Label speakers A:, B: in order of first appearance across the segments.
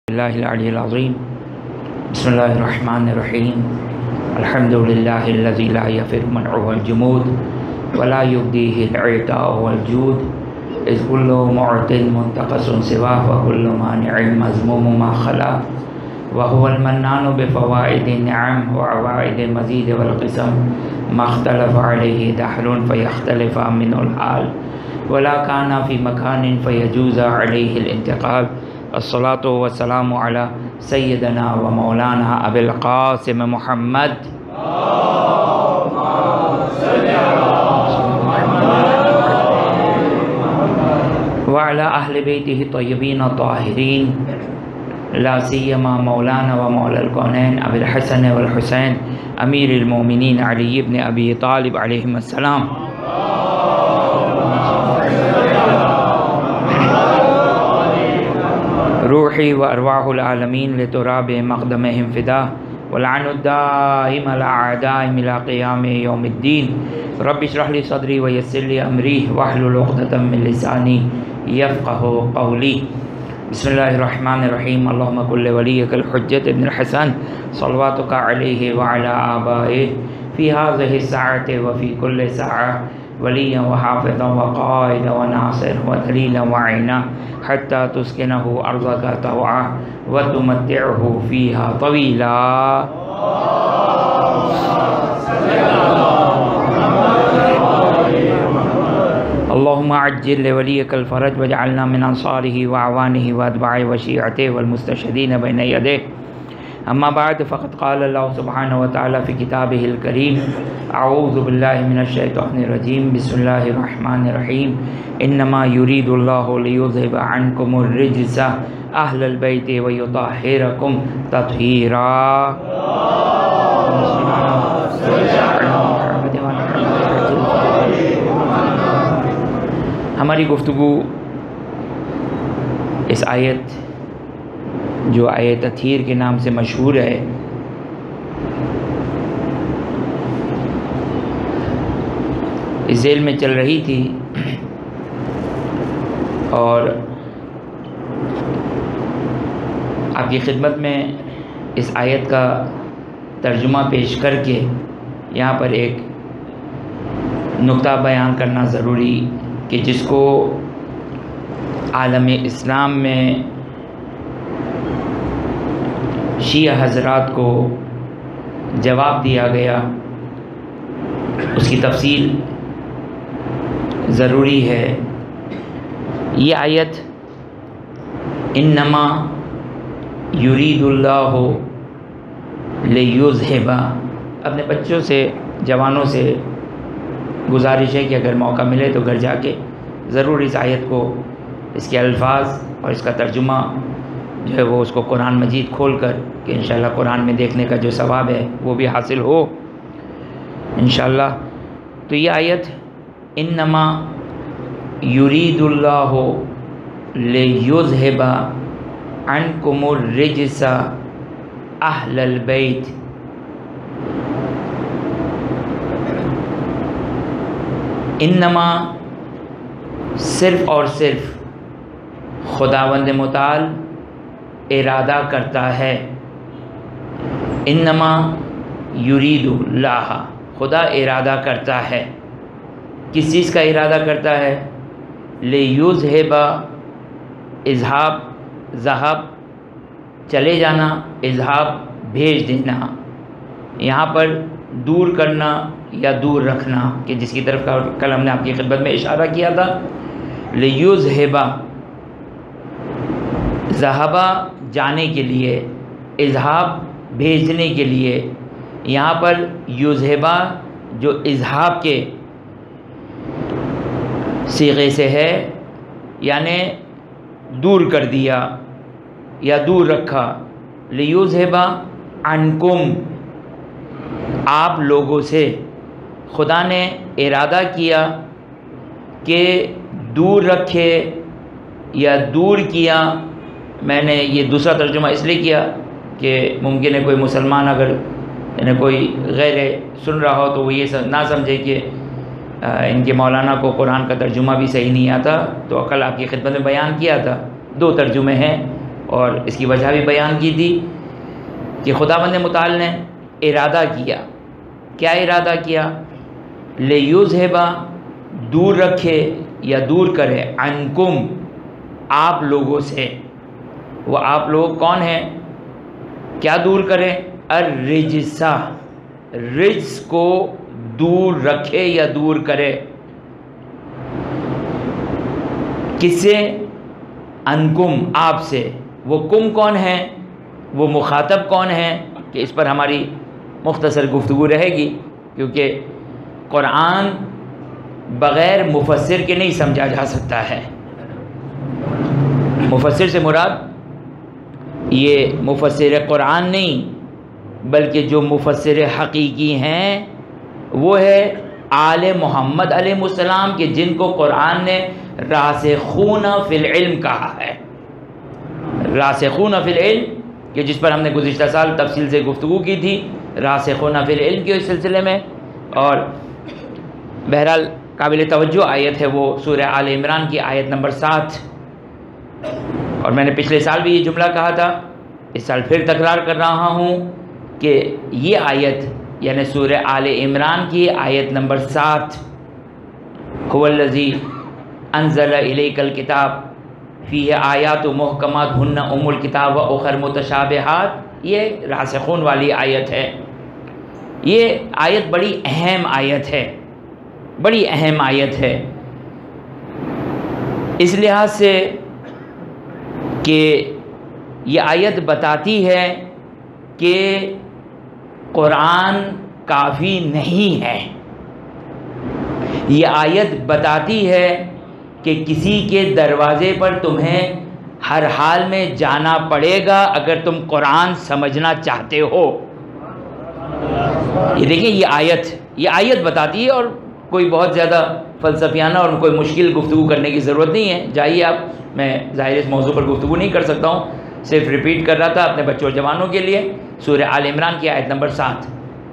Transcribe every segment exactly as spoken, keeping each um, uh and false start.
A: اللہ العلی العظیم بسم اللہ الرحمن الرحیم الحمد للہ الذی لا یفر منعه الجمود ولا یبدیہ العطاء والجود اذ کل معط منتقص سواہ وکل مانع مذموم ما خلا وهو المنان بفوائد النعم وعوائد المزید والقسم ما اختلف علیہ دحر فیختلف من الحال ولا كان في مكان فيجوز عليه الانتقال الصلاة والسلام على سيدنا ومولانا أبي القاسم محمد وعلى أهل بيته الطيبين الطاهرين لا سيما مولانا ومولى الكونين أبي الحسن والحسين أمير المؤمنين علي بن أبي طالب عليهم السلام روحی و ارواح العالمین لتراب مقدمہم فدا والعن الدائم الأعدائم إلى قیام یوم الدین رب اشرح لی صدری ویسر لی امری واحلل عقدۃ من لسانی یفقہوا قولی بسم اللہ الرحمن الرحیم اللہم کل ولیک الحجۃ ابن الحسن صلواتک علیہ وعلی آبائہ فی هذه الساعة وفی کل ساعة ولیا وحافظا وقائدا وناصر ودلیلا وعینا حتی تسکنہ ارضک طوعا وتمتعہ فیہا طویلا اللہم عجل لولیک الفرج واجعلنا من انصارہ وعوانہ واتباع وشیعتہ والمستشہدین بین یدہ اما بعد فقد قال اللہ سبحانہ وتعالی فی کتابہ الکریم اعوذ باللہ من الشیطان الرجیم بسم اللہ الرحمن الرحیم انما یرید اللہ لیذہب عنکم الرجس اہل البیت ویطہرکم تطہیرا ہماری گفتگو اس آیت جو آیت تطہیر کے نام سے مشہور ہے اس ذیل میں چل رہی تھی اور آپ کی خدمت میں اس آیت کا ترجمہ پیش کر کے یہاں پر ایک نقطہ بیان کرنا ضروری کہ جس کو عالم اسلام میں شیعہ حضرات کو جواب دیا گیا اس کی تفصیل ضروری ہے۔ یہ آیت انما یرید اللہ لیذہب، اپنے بچوں سے جوانوں سے گزارش ہے کہ اگر موقع ملے تو گھر جا کے ضرور اس آیت کو، اس کے الفاظ اور اس کا ترجمہ جو ہے وہ اس کو قرآن مجید کھول کر کہ انشاءاللہ قرآن میں دیکھنے کا جو ثواب ہے وہ بھی حاصل ہو انشاءاللہ۔ تو یہ آیت انما یرید اللہ لیذہب عنکم الرجس اہل البیت، انما صرف اور صرف خداوند متعال ارادہ کرتا ہے، انما یرید اللہ، خدا ارادہ کرتا ہے، کس چیز کا ارادہ کرتا ہے؟ لیذہب، اذہاب، ذہب چلے جانا، اذہاب بھیج دینا، یہاں پر دور کرنا یا دور رکھنا، کہ جس کی طرف کل ہم نے آپ کی خدمت میں اشارہ کیا تھا، لیذہب ذہبہ جانے کے لیے، اذہاب بھیجنے کے لیے، یہاں پر یذہبہ جو اذہاب کے صیغے سے ہے، یعنی دور کر دیا یا دور رکھا، لیذہب عنکم، آپ لوگوں سے خدا نے ارادہ کیا کہ دور رکھے یا دور کیا۔ میں نے یہ دوسرا ترجمہ اس لیے کیا کہ ممکن ہے کوئی مسلمان اگر یعنی کوئی غیر سن رہا ہو تو وہ یہ نہ سمجھے کہ ان کے مولانا کو قرآن کا ترجمہ بھی صحیح نہیں آتا، تو کل آپ کی خدمت میں بیان کیا تھا دو ترجمے ہیں، اور اس کی وجہ بھی بیان کی تھی کہ خداوند متعال نے ارادہ کیا. کیا ارادہ کیا؟ لیذھبا، دور رکھے یا دور کرے، عنکم، آپ لوگوں سے. وہ آپ لوگ کون ہیں؟ کیا دور کرے؟ الرجسہ، رجس کو دور رکھے یا دور کرے. کس سے؟ انکم، آپ سے. وہ کم کون ہے؟ وہ مخاطب کون ہے؟ کہ اس پر ہماری مختصر گفتگو رہے گی، کیونکہ قرآن بغیر مفسر کے نہیں سمجھا جا سکتا ہے. مفسر سے مراد یہ مفسر قرآن نہیں، بلکہ جو مفسر حقیقی ہیں وہ ہے آل محمد علیہ السلام کے، جن کو قرآن نے راسخون فی العلم کہا ہے. راسخون فی العلم، کہ جس پر ہم نے گزشتہ سال تفصیل سے گفتگو کی تھی راسخون فی العلم کے اس سلسلے میں. اور بہرحال قابل توجہ آیت ہے وہ سورہ آل عمران کی آیت نمبر سات. اور میں نے پچھلے سال بھی یہ جملہ کہا تھا، اس سال پھر تکرار کر رہا ہوں کہ یہ آیت یعنی سورہ آل عمران کی آیت نمبر سات، هو الذی انزل الیک الکتاب فیہ آیات محکمات ہن ام الکتاب و اخر متشابہات، یہ راسخون والی آیت ہے. یہ آیت بڑی اہم آیت ہے، بڑی اہم آیت ہے اس لحاظ سے کہ یہ آیت بتاتی ہے کہ قرآن کافی نہیں ہے. یہ آیت بتاتی ہے کہ کسی کے دروازے پر تمہیں ہر حال میں جانا پڑے گا اگر تم قرآن سمجھنا چاہتے ہو. یہ دیکھیں، یہ آیت یہ آیت بتاتی ہے، اور کوئی بہت زیادہ فلسفیانہ اور کوئی مشکل گفتگو کرنے کی ضرورت نہیں ہے. جائیے آپ، میں ظاہر اس موضوع پر گفتگو نہیں کر سکتا ہوں، صرف ریپیٹ کر رہا تھا اپنے بچوں اور جوانوں کے لیے. سورہ آل عمران کی آیت نمبر سات.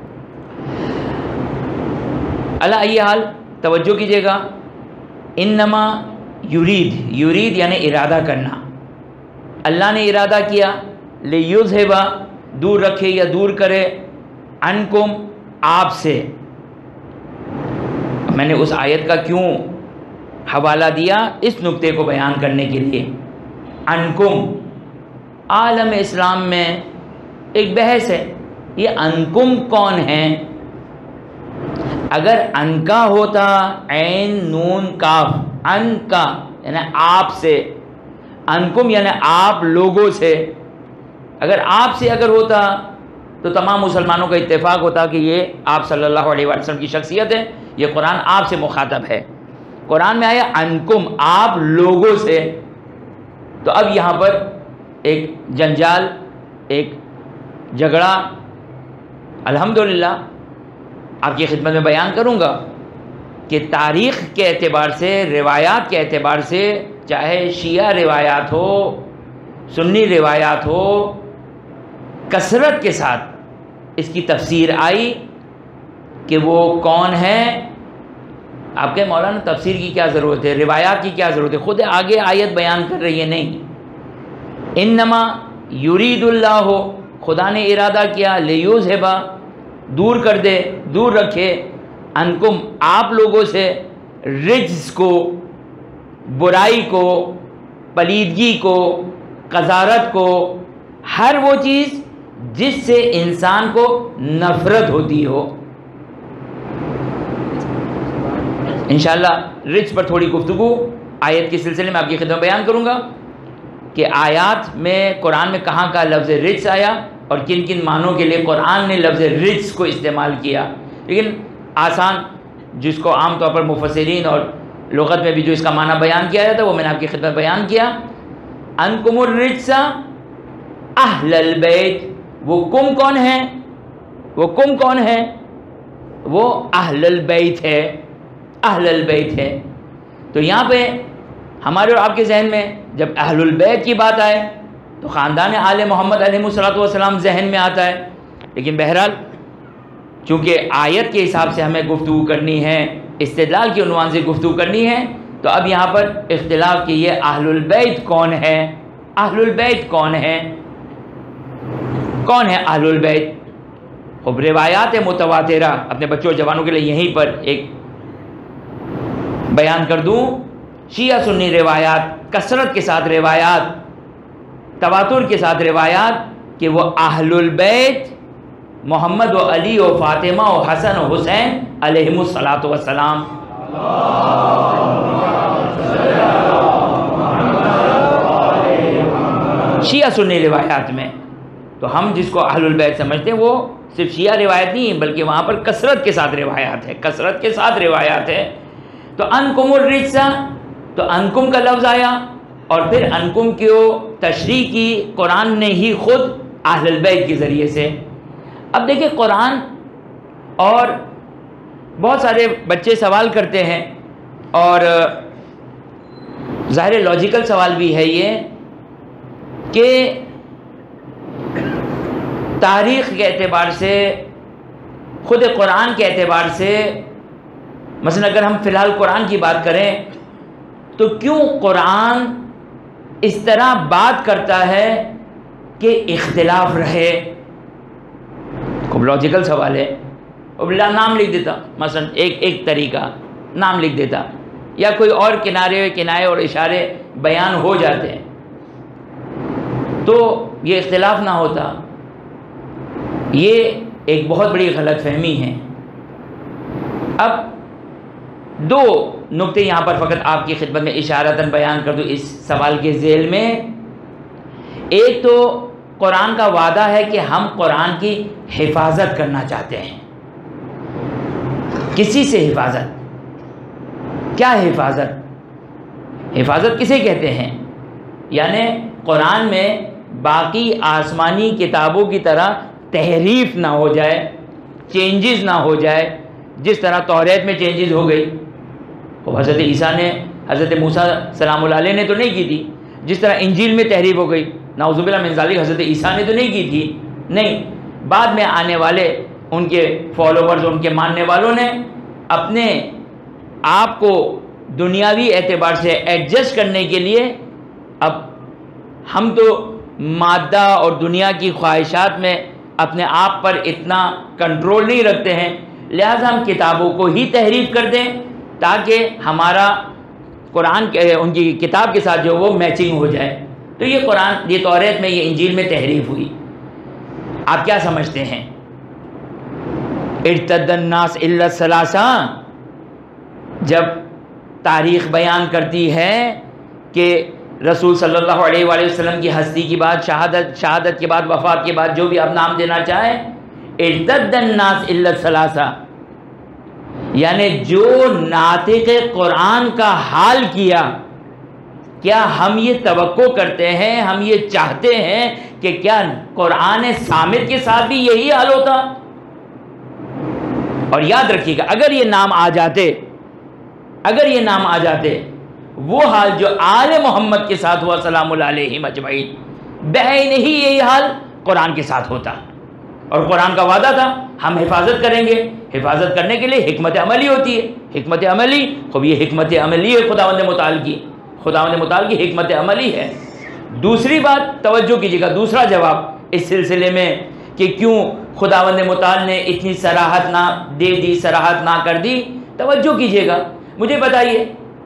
A: علی ای حال توجہ کیجیے گا. انما یرید، یرید یعنی ارادہ کرنا. اللہ نے ارادہ کیا، لیذھبا، دور رکھے یا دور کرے، عنکم، آپ سے. میں نے اس آیت کا کیوں حوالہ دیا؟ اس نقطے کو بیان کرنے کے لیے. عنکم، عالم اسلام میں ایک بحث ہے، یہ عنکم کون ہیں؟ اگر ان کا ہوتا، عین نون کاف، ان کا یعنی آپ سے، انکم یعنی آپ لوگوں سے. اگر آپ سے اگر ہوتا تو تمام مسلمانوں کا اتفاق ہوتا کہ یہ آپ صلی اللہ علیہ وسلم کی شخصیت ہے، یہ قرآن آپ سے مخاطب ہے. قرآن میں آیا انکم، آپ لوگوں سے. تو اب یہاں پر ایک جنجال، ایک جھگڑا الحمدللہ آپ کی خدمت میں بیان کروں گا کہ تاریخ کے اعتبار سے، روایات کے اعتبار سے، چاہے شیعہ روایات ہو، سنی روایات ہو، کثرت کے ساتھ اس کی تفسیر آئی کہ وہ کون ہے. آپ کے مولانا تفسیر کی کیا ضرورت ہے، روایات کی کیا ضرورت ہے، خود آگے آیت بیان کر رہی ہے. نہیں، انما یرید اللہ، خدا نے ارادہ کیا، لیذھبا، دور کر دے، دور رکھے، انکم، آپ لوگوں سے، رجس کو، برائی کو، پلیدگی کو، قذارت کو، ہر وہ چیز جس سے انسان کو نفرت ہوتی ہو. انشاءاللہ رجس پر تھوڑی گفتگو آیت کے سلسلے میں آپ کی خدمت بیان کروں گا کہ آیات میں قرآن میں کہاں کا لفظ رجس آیا اور کن کن معنوں کے لیے قرآن نے لفظ رجس کو استعمال کیا. لیکن آسان، جس کو عام طور پر مفسرین اور لغت میں بھی جو اس کا معنی بیان کیا جاتا ہے وہ میں نے آپ کی خدمت بیان کیا. انکم الرجس اہل البیت، وہ کم کون ہیں؟ وہ کم کون ہے؟ وہ اہل البیت ہے، اہل البیت ہے. تو یہاں پہ ہمارے اور آپ کے ذہن میں جب اہل البیت کی بات آئے تو خاندان آل محمد علیہ الصلوۃ والسلام ذہن میں آتا ہے. لیکن بہرحال چونکہ آیت کے حساب سے ہمیں گفتگو کرنی ہے، استدلال کے عنوان سے گفتگو کرنی ہے، تو اب یہاں پر اختلاف کہ یہ اہل البیت کون ہے. اہل البیت کون ہیں؟ کون ہے اہل البیت؟ خب روایات متواترہ اپنے بچوں اور جوانوں کے لیے یہیں پر ایک بیان کر دوں. شیعہ سنی روایات، کثرت کے ساتھ روایات، تواتر کے ساتھ روایات کہ وہ اہل البیت محمد و علی و فاطمہ و حسن و حسین علیہم الصلاۃ والسلام. شیعہ سنی روایات میں تو ہم جس کو اہل البیت سمجھتے ہیں وہ صرف شیعہ روایت نہیں ہے بلکہ وہاں پر کثرت کے ساتھ روایات ہے، کثرت کے ساتھ روایات ہے. تو انکم الرجس، تو انکم کا لفظ آیا اور پھر انکم کی تشریح کی قرآن نے ہی خود اہل البیت کے ذریعے سے. اب دیکھیں قرآن، اور بہت سارے بچے سوال کرتے ہیں اور ظاہر لاجیکل سوال بھی ہے یہ کہ تاریخ کے اعتبار سے، خود قرآن کے اعتبار سے، مثلا اگر ہم فی الحال قرآن کی بات کریں تو کیوں قرآن اس طرح بات کرتا ہے کہ اختلاف رہے؟ خوب لاجیکل سوال ہے. اب نام لکھ دیتا، مثلا ایک ایک طریقہ نام لکھ دیتا، یا کوئی اور کنارے کنائے اور اشارے بیان ہو جاتے ہیں تو یہ اختلاف نہ ہوتا. یہ ایک بہت بڑی غلط فہمی ہے. اب دو نقطے یہاں پر فقط آپ کی خدمت میں اشارتاً بیان کر دوں اس سوال کے ذیل میں. ایک تو قرآن کا وعدہ ہے کہ ہم قرآن کی حفاظت کرنا چاہتے ہیں. کسی سے حفاظت؟ کیا حفاظت؟ حفاظت کسے کہتے ہیں؟ یعنی قرآن میں باقی آسمانی کتابوں کی طرح تحریف نہ ہو جائے، چینجز نہ ہو جائے. جس طرح توریت میں چینجز ہو گئی، وہ حضرت عیسیٰ نے، حضرت موسیٰ سلام اللہ علیہ نے تو نہیں کی تھی. جس طرح انجیل میں تحریف ہو گئی، نعوذ باللہ من ذالک، حضرت عیسیٰ نے تو نہیں کی تھی. نہیں، بعد میں آنے والے ان کے فالوورز، ان کے ماننے والوں نے اپنے آپ کو دنیاوی اعتبار سے ایڈجسٹ کرنے کے لیے، اب ہم تو مادہ اور دنیا کی خواہشات میں اپنے آپ پر اتنا کنٹرول نہیں رکھتے ہیں، لہٰذا ہم کتابوں کو ہی تحریف کر دیں تاکہ ہمارا قرآن کے ان کی کتاب کے ساتھ جو وہ میچنگ ہو جائے. تو یہ قرآن، یہ توریت میں، یہ انجیل میں تحریف ہوئی. آپ کیا سمجھتے ہیں؟ ارتد الناس الا الثلاثہ، جب تاریخ بیان کرتی ہے کہ رسول صلی اللہ علیہ وآلہ وسلم کی ہستی کی بعد، شہادت شہادت کے بعد، وفات کے بعد، جو بھی آپ نام دینا چاہیں، ارتد الناس الا الثلاثہ، یعنی جو ناطق قرآن کا حال کیا. کیا ہم یہ توقع کرتے ہیں، ہم یہ چاہتے ہیں کہ کیا قرآن صامت کے ساتھ بھی یہی حال ہوتا؟ اور یاد رکھیے گا، اگر یہ نام آ جاتے اگر یہ نام آ جاتے وہ حال جو آل محمد کے ساتھ ہوا سلام اللہ علیہم اجمعین، بعین ہی یہی حال قرآن کے ساتھ ہوتا. اور قرآن کا وعدہ تھا ہم حفاظت کریں گے. حفاظت کرنے کے لیے حکمت عملی ہوتی ہے. حکمت عملی، خوب یہ حکمت عملی ہے خداوند متعال کی، خداوند متعال کی حکمت عملی ہے. دوسری بات توجہ کیجیے گا، دوسرا جواب اس سلسلے میں کہ کیوں خداوند متعال نے اتنی صراحت نہ دے دی، صراحت نہ کر دی. توجہ کیجیے گا، مجھے بتائیے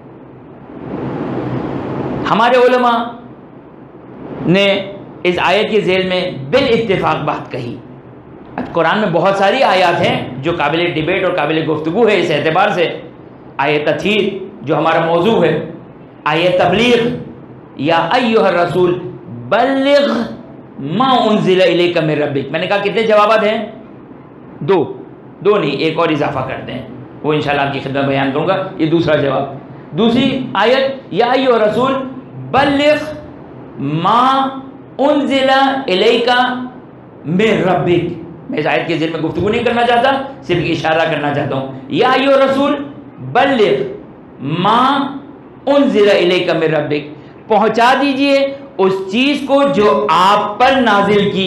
A: ہمارے علماء نے اس آیت کے ذیل میں بالاتفاق بات کہی. اب قرآن میں بہت ساری آیات ہیں جو قابل ڈیبیٹ اور قابل گفتگو ہے اس اعتبار سے. آیت تطہیر جو ہمارا موضوع ہے، آیت تبلیغ، یا ایھا الرسول بلغ ما انزل الیک من ربک. میں نے کہا کتنے جوابات ہیں؟ دو دو نہیں، ایک اور اضافہ کرتے ہیں، وہ انشاءاللہ آپ کی خدمت بیان کروں گا. یہ دوسرا جواب. دوسری آیت یا ایھا الرسول بلغ ما انزل الیک من ربک. میں اس آیت کے ذیل میں گفتگو نہیں کرنا چاہتا، صرف اشارہ کرنا چاہتا ہوں. یا ایھا الرسول بلغ ما انزل الیک من ربک، پہنچا دیجئے اس چیز کو جو آپ پر نازل کی،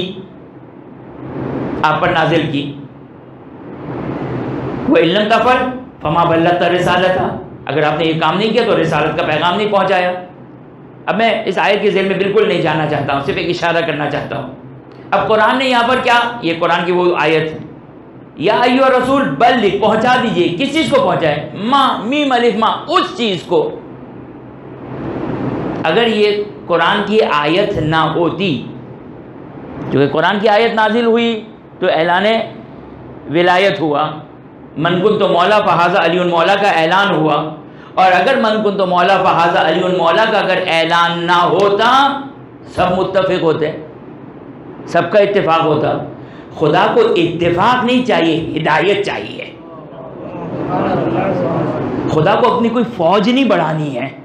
A: آپ پر نازل کی. وَإِن لَّمْ تَفْعَلْ فَمَا بَلَّغْتَ رِسَالَتَهُ، اگر آپ نے یہ کام نہیں کیا تو رسالت کا پیغام نہیں پہنچایا. اب میں اس آیت کے ذیل میں بالکل نہیں جانا چاہتا ہوں، صرف ایک اشارہ کرنا چاہتا ہوں۔ اب قرآن نے یہاں پر کیا، یہ قرآن کی وہ آیت ہے، یا ایھا رسول بلغ، پہنچا دیجئے، کس چیز کو پہنچائے؟ ما میم الف ما، اس چیز کو۔ اگر یہ قرآن کی آیت نہ ہوتی، جو کہ قرآن کی آیت نازل ہوئی تو اعلان ولایت ہوا، من کنت مولا فہذا علی مولا کا اعلان ہوا، اور اگر من کنت مولا فہذا علی مولا کا اگر اعلان نہ ہوتا سب متفق ہوتے، سب کا اتفاق ہوتا۔ خدا کو اتفاق نہیں چاہیے، ہدایت چاہیے۔ خدا کو اپنی کوئی فوج نہیں بڑھانی ہے۔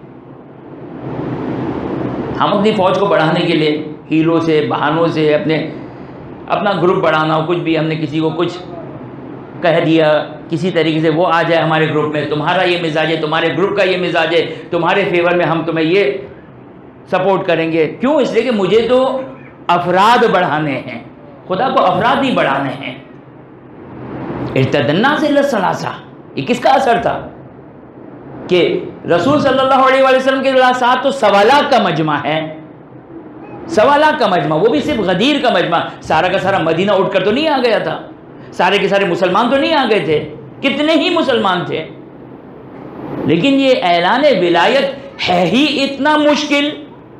A: ہم اپنی فوج کو بڑھانے کے لیے ہیلوں سے، بہانوں سے، اپنے اپنا گروپ بڑھانا ہو، کچھ بھی ہم نے کسی کو کچھ کہہ دیا کسی طریقے سے، وہ آ جائے ہمارے گروپ میں، تمہارا یہ مزاج ہے، تمہارے گروپ کا یہ مزاج ہے، تمہارے فیور میں ہم تمہیں یہ سپورٹ کریں گے۔ کیوں؟ اس لیے کہ مجھے تو افراد بڑھانے ہیں، خدا کو افراد نہیں بڑھانے ہیں۔ ارتد الناس الی الثلاثہ، یہ کس کا اثر تھا کہ رسول صلی اللہ علیہ وآلہ وسلم کے ساتھ تو سوا لاکھ کا مجمع ہے، سوا لاکھ کا مجمع، وہ بھی صرف غدیر کا مجمع، سارا کا سارا مدینہ اٹھ کر تو نہیں آ گیا تھا، سارے کے سارے مسلمان تو نہیں آ گئے تھے، کتنے ہی مسلمان تھے، لیکن یہ اعلان ولایت ہے ہی اتنا مشکل،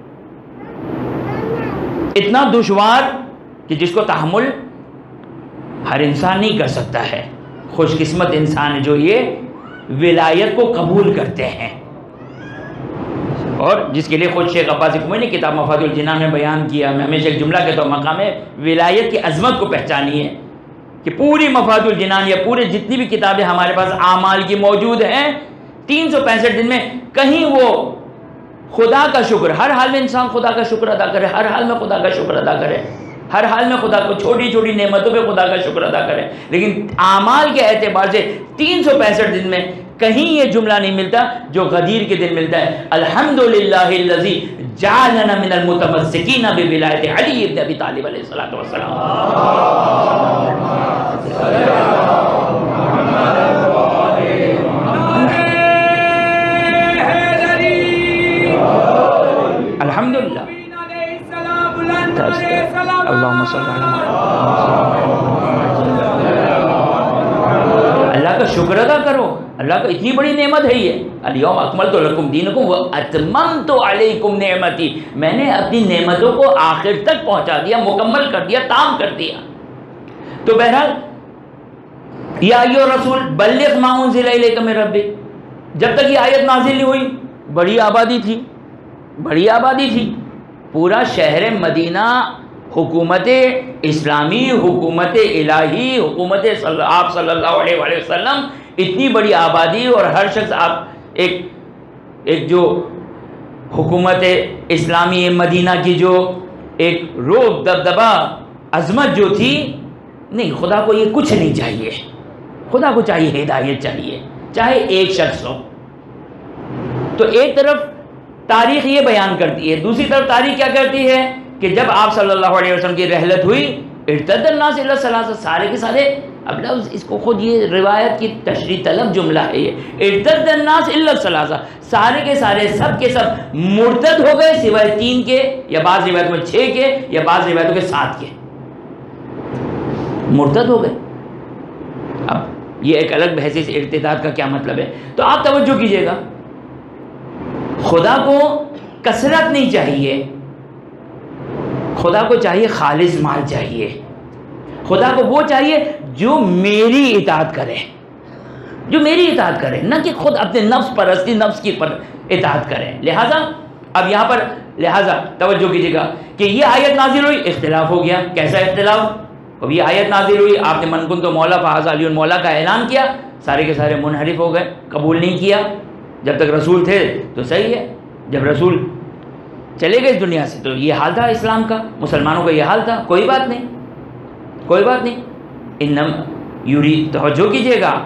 A: اتنا دشوار کہ جس کو تحمل ہر انسان نہیں کر سکتا ہے۔ خوش قسمت انسان ہے جو یہ ولایت کو قبول کرتے ہیں، اور جس کے لیے خود شیخ عباس قمی نے کتاب مفاد الجنان میں بیان کیا۔ میں ہمیشہ ایک جملہ کہتا ہوں، مقام ولایت کی عظمت کو پہچانی ہے کہ پوری مفاد الجنان یا پورے جتنی بھی کتابیں ہمارے پاس اعمال کی موجود ہیں، تین سو پینسٹھ دن میں کہیں وہ خدا کا شکر، ہر حال میں انسان خدا کا شکر ادا کرے، ہر حال میں خدا کا شکر ادا کرے، ہر حال میں خدا کو چھوٹی چھوٹی نعمتوں پہ خدا کا شکر ادا کرے، لیکن اعمال کے اعتبار سے تین سو پینسٹھ دن میں کہیں یہ جملہ نہیں ملتا جو غدیر کے دن ملتا ہے، الحمدللہ الذی جعلنا من المتمسکین بولایت علی بن ابی طالب علیہ الصلوۃ والسلام۔ الحمدللہ، اللہم صلی اللہ اللہ کا شکر ادا کرو، اللہ کا اتنی بڑی نعمت ہے یہ، الیوم اکملت لکم دینکم واتممت علیکم نعمتی، میں نے اپنی نعمتوں کو آخر تک پہنچا دیا، مکمل کر دیا، تام کر دیا۔ تو بہرحال یا ایھا رسول بلغ ما انزل الیک من ربک، جب تک یہ آیت نازل نہیں ہوئی بڑی آبادی تھی، بڑی آبادی تھی، پورا شہر مدینہ حکومت اسلامی، حکومت الہی، حکومت آپ صلی اللہ علیہ وآلہ وسلم، اتنی بڑی آبادی، اور ہر شخص آپ ایک ایک جو حکومت اسلامی مدینہ کی جو ایک روب دبدبہ عظمت جو تھی، نہیں، خدا کو یہ کچھ نہیں چاہیے، خدا کو چاہیے ہدایت چاہیے، چاہے ایک شخص ہو۔ تو ایک طرف تاریخ یہ بیان کرتی ہے، دوسری طرف تاریخ کیا کرتی ہے کہ جب آپ صلی اللہ علیہ وسلم کی رحلت ہوئی، ارتد الناس الی الثلاثہ، سارے کے سارے، اب لفظ اس کو خود یہ روایت کی تشریح طلب جملہ ہے، یہ ارتد الناس الی الثلاثہ، سارے کے سارے سب کے سب مرتد ہو گئے سوائے تین کے، یا بعض روایتوں میں چھ کے، یا بعض روایتوں کے سات کے، مرتد ہو گئے۔ اب یہ ایک الگ بحث ہے ارتداد کا کیا مطلب ہے، تو آپ توجہ کیجئے گا، خدا کو کثرت نہیں چاہیے، خدا کو چاہیے خالص مال چاہیے، خدا کو وہ چاہیے جو میری اطاعت کرے، جو میری اطاعت کرے، نہ کہ خود اپنے نفس پرستی، نفس کی پر اطاعت کرے۔ لہٰذا اب یہاں پر لہٰذا توجہ کیجیے گا کہ یہ آیت نازل ہوئی، اختلاف ہو گیا۔ کیسا اختلاف؟ اب یہ آیت نازل ہوئی، آپ نے من کنت مولا فہذا علی مولا کا اعلان کیا، سارے کے سارے منحرف ہو گئے، قبول نہیں کیا۔ جب تک رسول تھے تو صحیح ہے، جب رسول چلے گئے اس دنیا سے تو یہ حال تھا اسلام کا، مسلمانوں کا یہ حال تھا، کوئی بات نہیں، کوئی بات نہیں۔ انم یرید، توجہ کیجیے گا،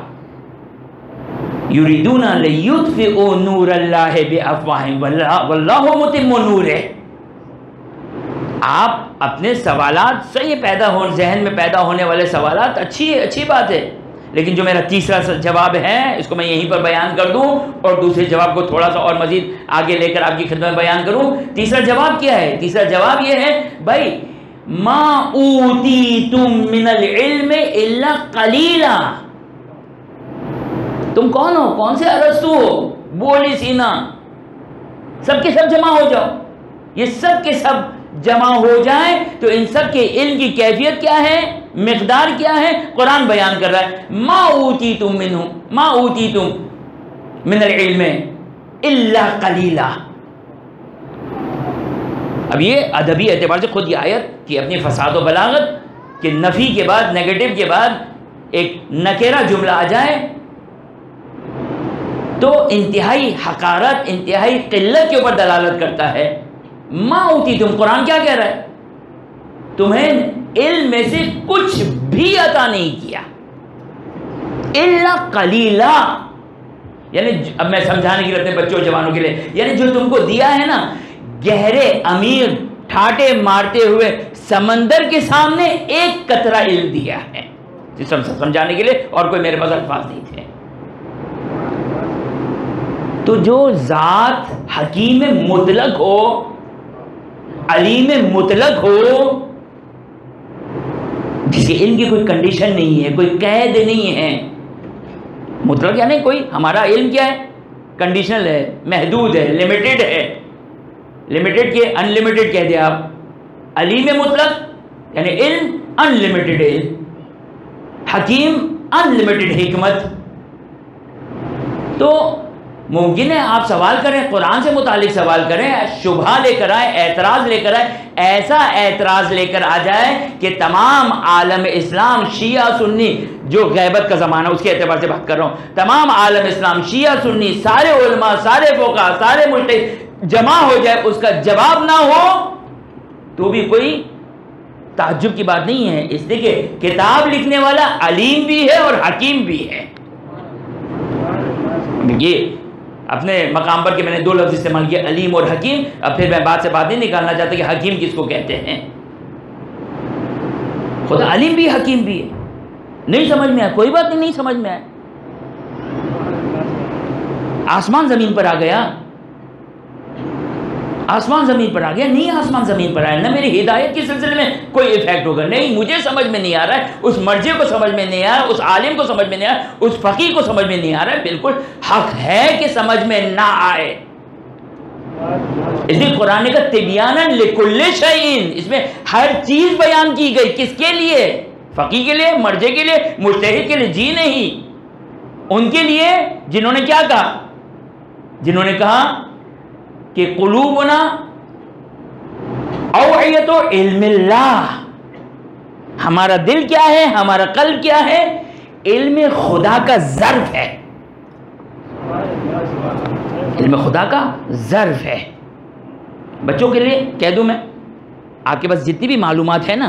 A: یریدون لیطفئوا نور اللہ بافواہہم واللہ متم نورہ۔ آپ اپنے سوالات سے یہ پیدا ہو ذہن میں پیدا ہونے والے سوالات اچھی اچھی بات ہے، لیکن جو میرا تیسرا جواب ہے اس کو میں یہیں پر بیان کر دوں اور دوسرے جواب کو تھوڑا سا اور مزید آگے لے کر آپ کی خدمت میں بیان کروں. تیسرا جواب کیا ہے؟ تیسرا جواب یہ ہے بھائی ما اوتیتم من العلم الا قلیلا. تم کون ہو؟ کون سے ارسطو ہو؟ بولی سینا، سب کے سب جمع ہو جاؤ. یہ سب کے سب جمع ہو جائیں تو ان سب کے علم کی کیفیت کیا ہے، مقدار کیا ہے؟ قرآن بیان کر رہا ہے ما اوتیتم منہ ما اوتیتم من العلم الا قلیلا. اب یہ ادبی اعتبار سے خود یہ آیت کی اپنی فساد و بلاغت کہ نفی کے بعد، نیگیٹو کے بعد ایک نکیرہ جملہ آ جائے تو انتہائی حقارت، انتہائی قلت کے اوپر دلالت کرتا ہے. ما اوتیتم، قرآن کیا کہہ رہا ہے؟ تمہیں علم میں سے کچھ بھی عطا نہیں کیا الا قلیلا. یعنی اب میں سمجھانے کے لیے اپنے بچوں جوانوں کے لیے، یعنی جو تم کو دیا ہے نا، گہرے امیر ٹھاٹے مارتے ہوئے سمندر کے سامنے ایک قطرہ علم دیا ہے. سمجھانے کے لیے اور کوئی میرے پاس الفاظ نہیں تھے. تو جو ذات حکیم مطلق ہو، علیم مطلق ہو، جس کے علم کی کوئی کنڈیشن نہیں ہے، کوئی قید نہیں ہے. مطلق یعنی کوئی ہمارا علم کیا ہے؟ کنڈیشنل ہے، محدود ہے، لمیٹڈ ہے. لمیٹڈ کے ان لمیٹڈ کہہ دیں آپ. علیم مطلق یعنی علم ان لمیٹڈ علم، حکیم ان لمیٹڈ حکمت. تو ممکن ہے آپ سوال کریں، قرآن سے متعلق سوال کریں، شبہ لے کر آئیں، اعتراض لے کر آئیں، ایسا اعتراض لے کر آ جائے کہ تمام عالم اسلام شیعہ سنی، جو غیبت کا زمانہ اس کے اعتبار سے بات کر رہا ہوں، تمام عالم اسلام شیعہ سنی، سارے علماء، سارے فقہا، سارے مجتہد جمع ہو جائے، اس کا جواب نہ ہو تو بھی کوئی تعجب کی بات نہیں ہے. اس لیے کہ کتاب لکھنے والا علیم بھی ہے اور حکیم بھی ہے. یہ اپنے مقام پر کہ میں نے دو لفظ استعمال کیا، علیم اور حکیم. اب پھر میں بات سے بات نہیں نکالنا چاہتا کہ حکیم کس کو کہتے ہیں. خدا علیم بھی حکیم بھی ہے. نہیں سمجھ میں آیا؟ کوئی بات نہیں، نہیں سمجھ میں آیا. آسمان زمین پر آ گیا، آسمان زمین پر آ گیا. نہیں آسمان زمین پر آیا، نہ میری ہدایت کے سلسلے میں کوئی ایفیکٹ ہوگا. نہیں، مجھے سمجھ میں نہیں آ رہا ہے، اس مرجع کو سمجھ میں نہیں آ رہا، اس عالم کو سمجھ میں نہیں آ رہا، اس فقیہ کو سمجھ میں نہیں آ رہا ہے. بالکل حق ہے کہ سمجھ میں نہ آئے. اس لیے قرآن کا تبیانا لکل شیء، اس میں ہر چیز بیان کی گئی. کس کے لیے؟ فقیہ کے لیے، مرجع کے لیے، مجتہد کے لیے. جی نہیں، ان کے لیے جنہوں نے کیا کہا؟ جنہوں نے کہا کہ قلوبنا اوعیت علم اللہ، ہمارا دل کیا ہے، ہمارا قلب کیا ہے؟ علم خدا کا ظرف ہے. علم خدا کا ظرف ہے. بچوں کے لیے کہہ دوں میں، آپ کے پاس جتنی بھی معلومات ہے نا،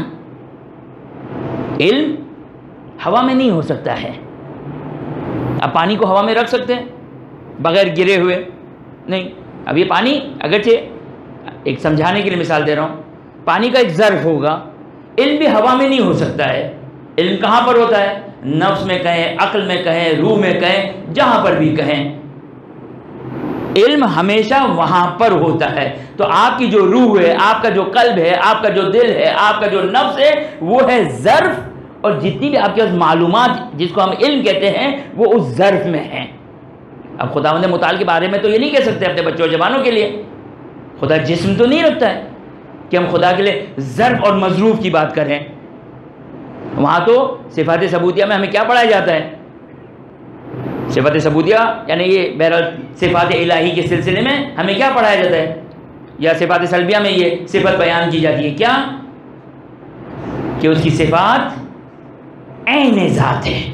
A: علم ہوا میں نہیں ہو سکتا ہے. آپ پانی کو ہوا میں رکھ سکتے ہیں بغیر گرے ہوئے؟ نہیں. اب یہ پانی، اگرچہ ایک سمجھانے کے لیے مثال دے رہا ہوں، پانی کا ایک ظرف ہوگا. علم بھی ہوا میں نہیں ہو سکتا ہے. علم کہاں پر ہوتا ہے؟ نفس میں کہیں، عقل میں کہیں، روح میں کہیں، جہاں پر بھی کہیں، علم ہمیشہ وہاں پر ہوتا ہے. تو آپ کی جو روح ہے، آپ کا جو قلب ہے، آپ کا جو دل ہے، آپ کا جو نفس ہے، وہ ہے ظرف. اور جتنی بھی آپ کے پاس معلومات جس کو ہم علم کہتے ہیں، وہ اس ظرف میں ہیں. اب خداوند متعال کے بارے میں تو یہ نہیں کہہ سکتے اپنے بچوں جوانوں کے لیے، خدا جسم تو نہیں رکھتا ہے کہ ہم خدا کے لیے ظرف اور مظروف کی بات کریں. وہاں تو صفات ثبوتیہ میں ہمیں کیا پڑھایا جاتا ہے؟ صفات ثبوتیہ یعنی یہ بہرحال صفات الہی کے سلسلے میں ہمیں کیا پڑھایا جاتا ہے؟ یا صفات سلبیہ میں یہ صفت بیان کی جاتی ہے کیا؟ کہ اس کی صفات عین ذات ہے.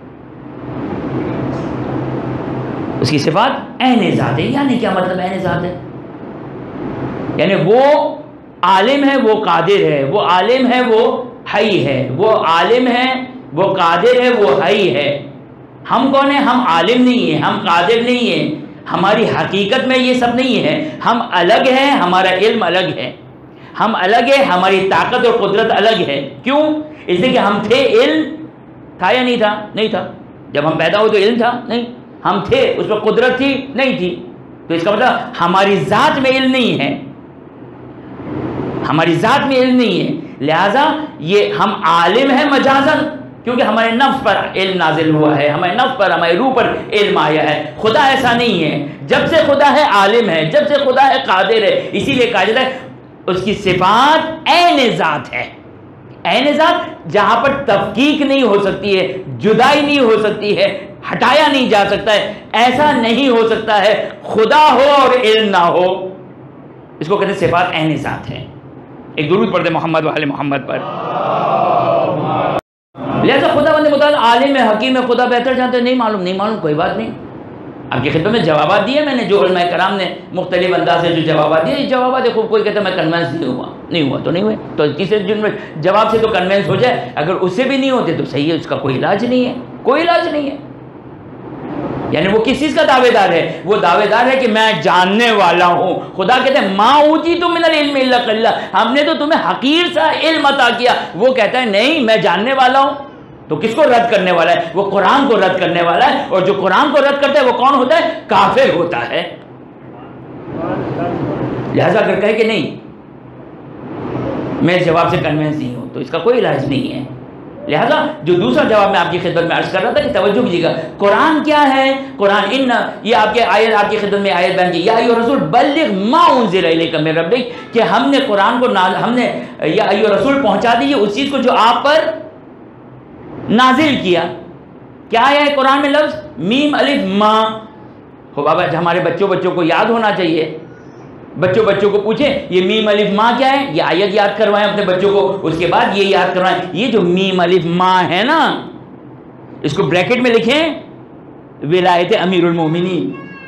A: اس کی صفات عین ذات ہے. یعنی کیا مطلب عین ذات ہے؟ یعنی وہ عالم ہے، وہ قادر ہے. وہ عالم ہے، وہ حی ہے. وہ عالم ہے، وہ قادر ہے، وہ حی ہے. ہم کون ہیں؟ ہم عالم نہیں ہیں، ہم قادر نہیں ہیں. ہماری حقیقت میں یہ سب نہیں ہے. ہم الگ ہیں، ہمارا علم الگ ہے. ہم الگ ہیں، ہماری طاقت اور قدرت الگ ہے. کیوں؟ اس لیے کہ ہم تھے، علم تھا یا نہیں تھا؟ نہیں تھا. جب ہم پیدا ہوئے تو علم تھا نہیں، ہم تھے اس پر قدرت تھی نہیں تھی، تو اس کا مطلب ہماری ذات میں علم نہیں ہے، ہماری ذات میں علم نہیں ہے، لہذا یہ ہم عالم ہیں مجازن، کیونکہ ہمارے نفس پر علم نازل ہوا ہے، ہمارے نفس پر ہمارے روح پر علم آیا ہے۔ خدا ایسا نہیں ہے، جب سے خدا ہے عالم ہے، جب سے خدا ہے قادر ہے، اسی لیے کہا جاتا ہے اس کی صفات عین ذات ہے۔ عین ذات جہاں پر تفکیک نہیں ہو سکتی ہے، جدائی نہیں ہو سکتی ہے، ہٹایا نہیں جا سکتا ہے، ایسا نہیں ہو سکتا ہے خدا ہو اور علم نہ ہو، اس کو کہتے ہیں صفات عین ذات ہے۔ ایک درود پڑھتے محمد و آل محمد پر۔ لہذا خدا بندے متعال عالم ہے، حکیم ہے، خدا بہتر جانتے ہیں، نہیں معلوم نہیں معلوم کوئی بات نہیں۔ آپ کی خدمت میں جوابات دیے میں نے، جو علماء کرام نے مختلف انداز سے جو جوابات دیے، جوابات خوب، کوئی کہتا ہے میں کنونس نہیں ہوا، نہیں ہوا تو نہیں ہوئے، تو تیسرے جن میں جواب سے تو کنونس ہو جائے، اگر اس سے بھی نہیں ہوتے تو صحیح ہے، اس کا کوئی علاج نہیں ہے، کوئی علاج نہیں ہے۔ یعنی وہ کس چیز کا دعوے دار ہے؟ وہ دعوے دار ہے کہ میں جاننے والا ہوں۔ خدا کہتے ہیں ما اوتیتم من العلم الا قلیلا، ہم نے تو تمہیں حقیر سا علم عطا کیا۔ وہ کہتا ہے نہیں میں جاننے والا ہوں، تو کس کو رد کرنے والا ہے؟ وہ قرآن کو رد کرنے والا ہے، اور جو قرآن کو رد کرتا ہے وہ کون ہوتا ہے؟ کافر ہوتا ہے۔ لہذا اگر کہے کہ نہیں میں اس جواب سے کنونس نہیں ہوں تو اس کا کوئی علاج نہیں ہے۔ لہذا جو دوسرا جواب میں آپ کی خدمت میں عرض کر رہا تھا کہ توجہ کیجیے گا، قرآن کیا ہے؟ قرآن ان یہ آپ کے آیت آپ کی خدمت میں آیت بیان کی، یا ایھا الرسول بلغ ما انزل الیک من ربک، کہ ہم نے قرآن کو ہم نے یا ایھا الرسول پہنچا دیجیے اس چیز کو جو آپ پر نازل کیا۔ کیا آیا ہے قرآن میں لفظ؟ میم الف ما۔ ہو بابا ہمارے بچوں بچوں کو یاد ہونا چاہیے، بچوں بچوں کو پوچھیں یہ میم الف ما کیا ہے، یہ آیت یاد کروائیں اپنے بچوں کو، اس کے بعد یہ یاد کروائیں یہ جو میم الف ما ہے نا، اس کو بریکٹ میں لکھیں ولایت امیر المومنین،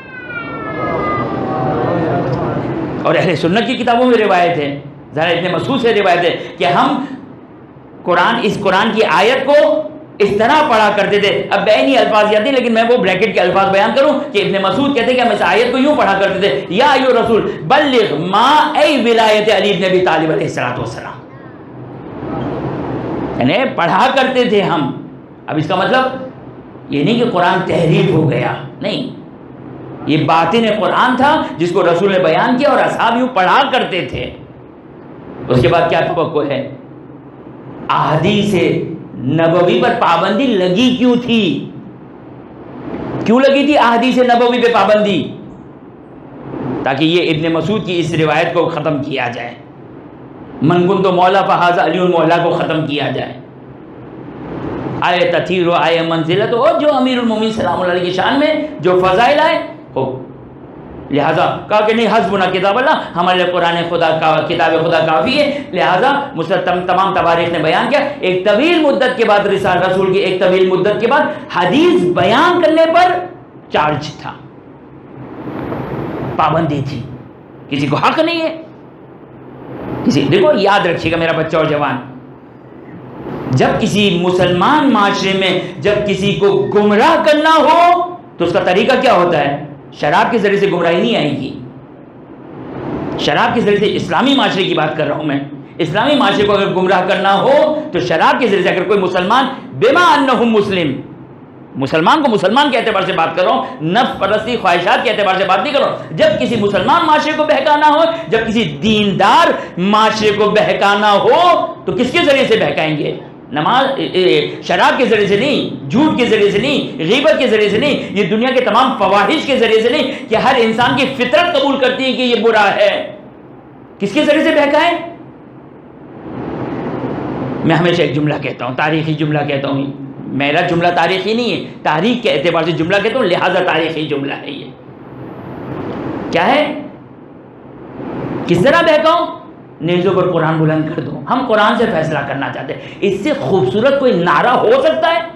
A: اور اہل سنت کی کتابوں میں روایت ہے، ذرا اتنے محسوس ہے روایت ہے کہ ہم قرآن اس قرآن کی آیت کو اس طرح پڑھا کرتے تھے۔ اب بینی الفاظ یاد نہیں لیکن میں وہ بریکٹ کے الفاظ بیان کروں کہ ابن مسعود کہتے ہیں کہ ہم اس آیت کو یوں پڑھا کرتے تھے، یا ایھا الرسول بلغ ما ای ولایت علی بن ابی طالب علیہ الصلوۃ والسلام، یعنی پڑھا کرتے تھے ہم۔ اب اس کا مطلب یہ نہیں کہ قرآن تحریف ہو گیا، نہیں، یہ باطن قرآن تھا جس کو رسول نے بیان کیا اور اصحاب یوں پڑھا کرتے تھے۔ اس کے بعد کیا توقع ہے؟ احادیث نبوی پر پابندی لگی کیوں تھی؟ کیوں لگی تھی احادیث نبوی پہ پابندی؟ تاکہ یہ ابن مسعود کی اس روایت کو ختم کیا جائے، من کنت مولا فہذا علی مولا کو ختم کیا جائے، آئے تطہیر و آئے منزلت، اور جو امیر المومنین سلام اللہ علیہ کی شان میں جو فضائل آئے ہو۔ لہذا کہا کہ نہیں حسبنا کتاب اللہ، ہمارے لیے قرآن خدا کا کتاب خدا کافی ہے۔ لہذا تمام تواریخ نے بیان کیا، ایک طویل مدت کے بعد رسال رسول کی ایک طویل مدت کے بعد حدیث بیان کرنے پر چارج تھا، پابندی تھی، کسی کو حق نہیں ہے کسی۔ دیکھو یاد رکھیے گا میرا بچہ اور جوان، جب کسی مسلمان معاشرے میں جب کسی کو گمراہ کرنا ہو تو اس کا طریقہ کیا ہوتا ہے؟ شراب کے ذریعے سے گمراہی نہیں آئے گی، شراب کے ذریعے سے، اسلامی معاشرے کی بات کر رہا ہوں میں، اسلامی معاشرے کو اگر گمراہ کرنا ہو تو شراب کے ذریعے سے، اگر کوئی مسلمان بما انہم مسلم، مسلمان کو مسلمان کے اعتبار سے بات کر رہا ہوں، نفس پرستی خواہشات کے اعتبار سے بات نہیں کر رہا ہوں، جب کسی مسلمان معاشرے کو بہکانا ہو، جب کسی دیندار معاشرے کو بہکانا ہو تو کس کے ذریعے سے بہکائیں گے؟ نماز شراب کے ذریعے سے نہیں، جھوٹ کے ذریعے سے نہیں، غیبت کے ذریعے سے نہیں، یہ دنیا کے تمام فواحش کے ذریعے سے نہیں کہ ہر انسان کی فطرت قبول کرتی ہے کہ یہ برا ہے۔ کس کے ذریعے سے بہکائیں؟ میں ہمیشہ ایک جملہ کہتا ہوں، تاریخی جملہ کہتا ہوں، میرا جملہ تاریخی نہیں ہے، تاریخ کے اعتبار سے جملہ کہتا ہوں، لہذا تاریخی جملہ ہے۔ یہ کیا ہے؟ کس طرح بہکاؤں؟ نیزوں پر قرآن بلند کر دو، ہم قرآن سے فیصلہ کرنا چاہتے ہیں۔ اس سے خوبصورت کوئی نعرہ ہو سکتا ہے؟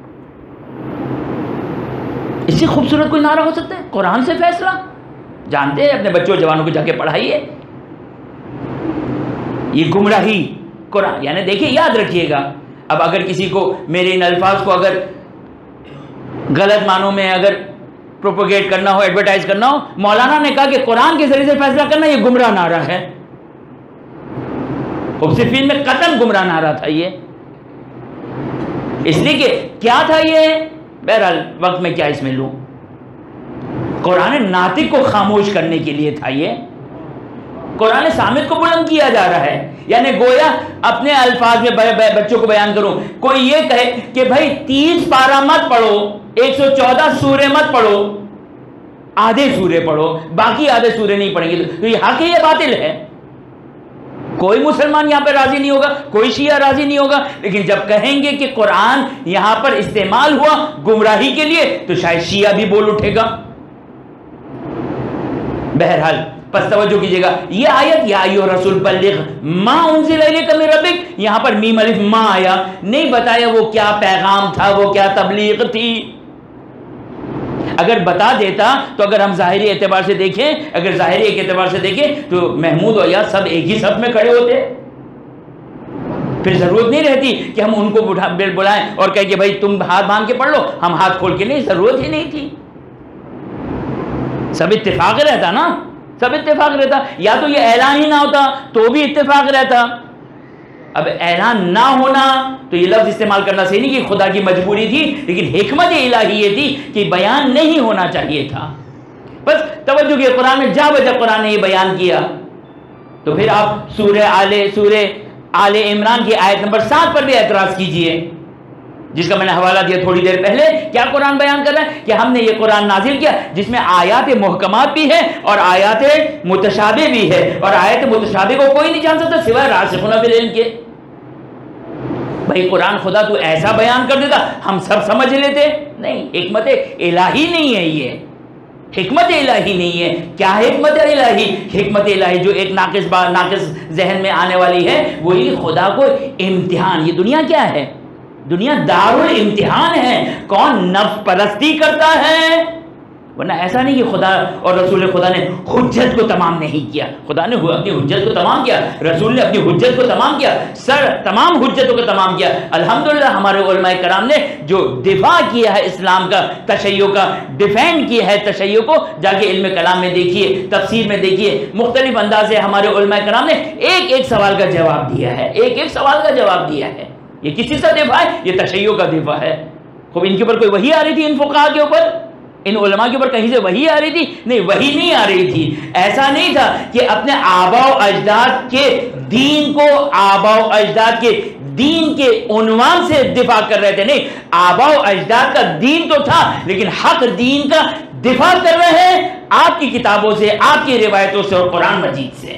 A: اس سے خوبصورت کوئی نعرہ ہو سکتا ہے؟ قرآن سے فیصلہ جانتے ہیں، اپنے بچوں جوانوں کو جا کے پڑھائیے۔ یہ گمراہی قرآن، یعنی دیکھیے یاد رکھیے گا، اب اگر کسی کو میرے ان الفاظ کو اگر غلط معنوں میں اگر پروپوگیٹ کرنا ہو، ایڈورٹائز کرنا ہو، مولانا نے کہا کہ قرآن کے ذریعے سے فیصلہ کرنا یہ گمراہ نعرہ ہے، مبصرین میں قطعاً گمراہ نعرہ تھا یہ۔ اس لیے کہ کیا تھا یہ؟ بہرحال وقت میں کیا اس میں لوں. قرآن ناطق کو خاموش کرنے کے لیے تھا یہ. قرآن صامت کو بلند کیا جا رہا ہے. یعنی گویا اپنے الفاظ میں بچوں کو بیان کروں, کوئی یہ کہے کہ بھائی تیس پارہ مت پڑھو, ایک سو چودہ سورے مت پڑھو, آدھے سورے پڑھو, باقی آدھے سورے نہیں پڑھیں گے, تو یہ حق ہے یا باطل ہے؟ کوئی مسلمان یہاں پہ راضی نہیں ہوگا, کوئی شیعہ راضی نہیں ہوگا. لیکن جب کہیں گے کہ قرآن یہاں پر استعمال ہوا گمراہی کے لیے, تو شاید شیعہ بھی بول اٹھے گا. بہرحال پس توجہ کیجئے گا, یہ آیت یا ایھا الرسول بلغ ما انزل الیک من ربک, یہاں پر میم الف ما آیا, نہیں بتایا وہ کیا پیغام تھا, وہ کیا تبلیغ تھی. اگر بتا دیتا تو اگر ہم ظاہری اعتبار سے دیکھیں, اگر ظاہری اعتبار سے دیکھیں تو محمود و ایاز سب ایک ہی صف میں کھڑے ہوتے, پھر ضرورت نہیں رہتی کہ ہم ان کو بلائیں اور کہیں کہ بھائی تم ہاتھ باندھ کے پڑھ لو, ہم ہاتھ کھول کے نہیں, ضرورت ہی نہیں تھی. سب اتفاق رہتا نا, سب اتفاق رہتا. یا تو یہ اعلان ہی نہ ہوتا تو بھی اتفاق رہتا. اب اعلان نہ ہونا تو یہ لفظ استعمال کرنا صحیح نہیں کہ خدا کی مجبوری تھی, لیکن حکمت الہی یہ تھی کہ بیان نہیں ہونا چاہیے تھا. بس توجہ کہ قرآن میں جا بجا قرآن نے یہ بیان کیا. تو پھر آپ سورہ آل سورہ آل عمران کی آیت نمبر سات پر بھی اعتراض کیجئے, جس کا میں نے حوالہ دیا تھوڑی دیر پہلے. کیا قرآن بیان کر رہا ہے کہ ہم نے یہ قرآن نازل کیا جس میں آیات محکمات بھی ہے اور آیات متشابہ بھی ہے, اور آیات متشابہ کو کوئی نہیں جان سکتا سوائے راسخون فی العلم کے. بھائی قرآن خدا تو ایسا بیان کر دیتا ہم سب سمجھ لیتے. نہیں, حکمت الہی نہیں ہے یہ, حکمت الہی نہیں ہے. کیا حکمت الہی؟ حکمت الہی جو ایک ناقص با ناقص ذہن میں آنے والی ہے, وہی خدا کو امتحان. یہ دنیا کیا ہے؟ دنیا دارالامتحان ہے. کون نفس پرستی کرتا ہے, ورنہ ایسا نہیں کہ خدا اور رسول خدا نے حجت کو تمام نہیں کیا. خدا نے اپنی حجت کو تمام کیا, رسول نے اپنی حجت کو تمام کیا, سر تمام حجتوں کو تمام کیا. الحمدللہ ہمارے علماء کرام نے جو دفاع کیا ہے اسلام کا, تشیع کا ڈیفینڈ کیا ہے, تشیع کو جا کے علم کلام میں دیکھیے, تفسیر میں دیکھیے, مختلف انداز سے ہمارے علماء کرام نے ایک ایک سوال کا جواب دیا ہے, ایک ایک سوال کا جواب دیا ہے. یہ کس چیز کا دفاع ہے؟ یہ تشیع کا دفاع ہے. خوب ان کے اوپر کوئی وحی آ رہی تھی, ان فقہاء کے اوپر, ان علماء کے اوپر کہیں سے وحی آ رہی تھی؟ نہیں, وحی نہیں آ رہی تھی. ایسا نہیں تھا کہ اپنے آباء و اجداد کے دین کو آباء و اجداد کے دین کے عنوان سے دفاع کر رہے تھے. نہیں, آباء و اجداد کا دین تو تھا, لیکن حق دین کا دفاع کر رہے ہیں آپ کی کتابوں سے, آپ کی روایتوں سے اور قرآن مجید سے.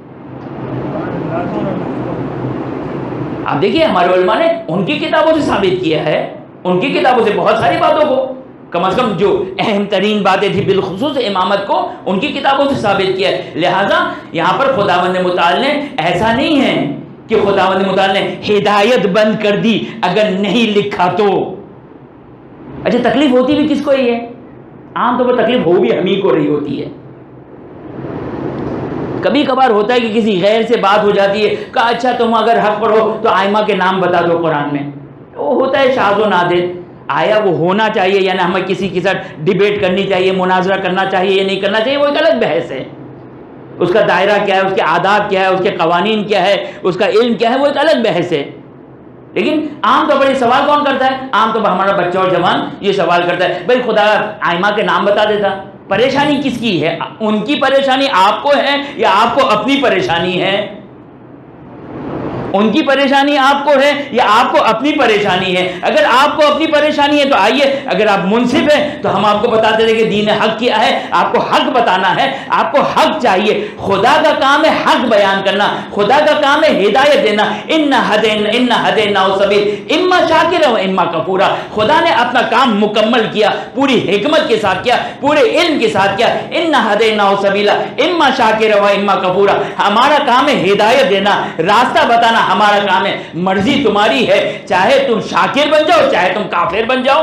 A: آپ دیکھیے ہمارے علماء نے ان کی کتابوں سے ثابت کیا ہے, ان کی کتابوں سے بہت ساری باتوں کو, کم از کم جو اہم ترین باتیں تھی بالخصوص امامت کو, ان کی کتابوں سے ثابت کیا ہے. لہٰذا یہاں پر خداوند متعال نے ایسا نہیں ہے کہ خداوند متعال نے ہدایت بند کر دی اگر نہیں لکھا تو. اچھا تکلیف ہوتی بھی کس کو ہی ہے؟ عام طور پر تکلیف ہو بھی ہم ہی کو رہی ہوتی ہے. کبھی کبھار ہوتا ہے کہ کسی غیر سے بات ہو جاتی ہے, کہا اچھا تم اگر حق پر ہو تو آئمہ کے نام بتا دو قرآن میں. وہ ہوتا ہے شاذ و نادر. آیا وہ ہونا چاہیے یا نہ, ہمیں کسی کے ساتھ ڈیبیٹ کرنی چاہیے, مناظرہ کرنا چاہیے یا نہیں کرنا چاہیے, وہ ایک الگ بحث ہے. اس کا دائرہ کیا ہے, اس کے آداب کیا ہے, اس کے قوانین کیا ہے, اس کا علم کیا ہے, وہ ایک الگ بحث ہے. لیکن عام طور پر یہ سوال کون کرتا ہے؟ عام طور پر ہمارا بچہ اور جوان یہ سوال کرتا ہے, بھائی خدا آئمہ کے نام بتا دیتا. پریشانی کس کی ہے؟ ان کی پریشانی آپ کو ہے یا آپ کو اپنی پریشانی ہے؟ ان کی پریشانی آپ کو ہے یا آپ کو اپنی پریشانی ہے؟ اگر آپ کو اپنی پریشانی ہے تو آئیے, اگر آپ منصف ہیں تو ہم آپ کو بتاتے تھے کہ دین حق کیا ہے, آپ کو حق بتانا ہے, آپ کو حق چاہیے. خدا کا کام ہے حق بیان کرنا, خدا کا کام ہے ہدایت دینا. ان ہدین ان ہدیناہ السبیل اما شاکرا و اما کفورا. خدا نے اپنا کام مکمل کیا, پوری حکمت کے ساتھ کیا, پورے علم کے ساتھ کیا. ان ہدیناہ السبیل اما شاکرا و اما کفورا. ہمارا کام ہے ہدایت دینا, راستہ بتانا ہمارا کام ہے. مرضی تمہاری ہے, چاہے تم شاکر بن جاؤ چاہے تم کافر بن جاؤ.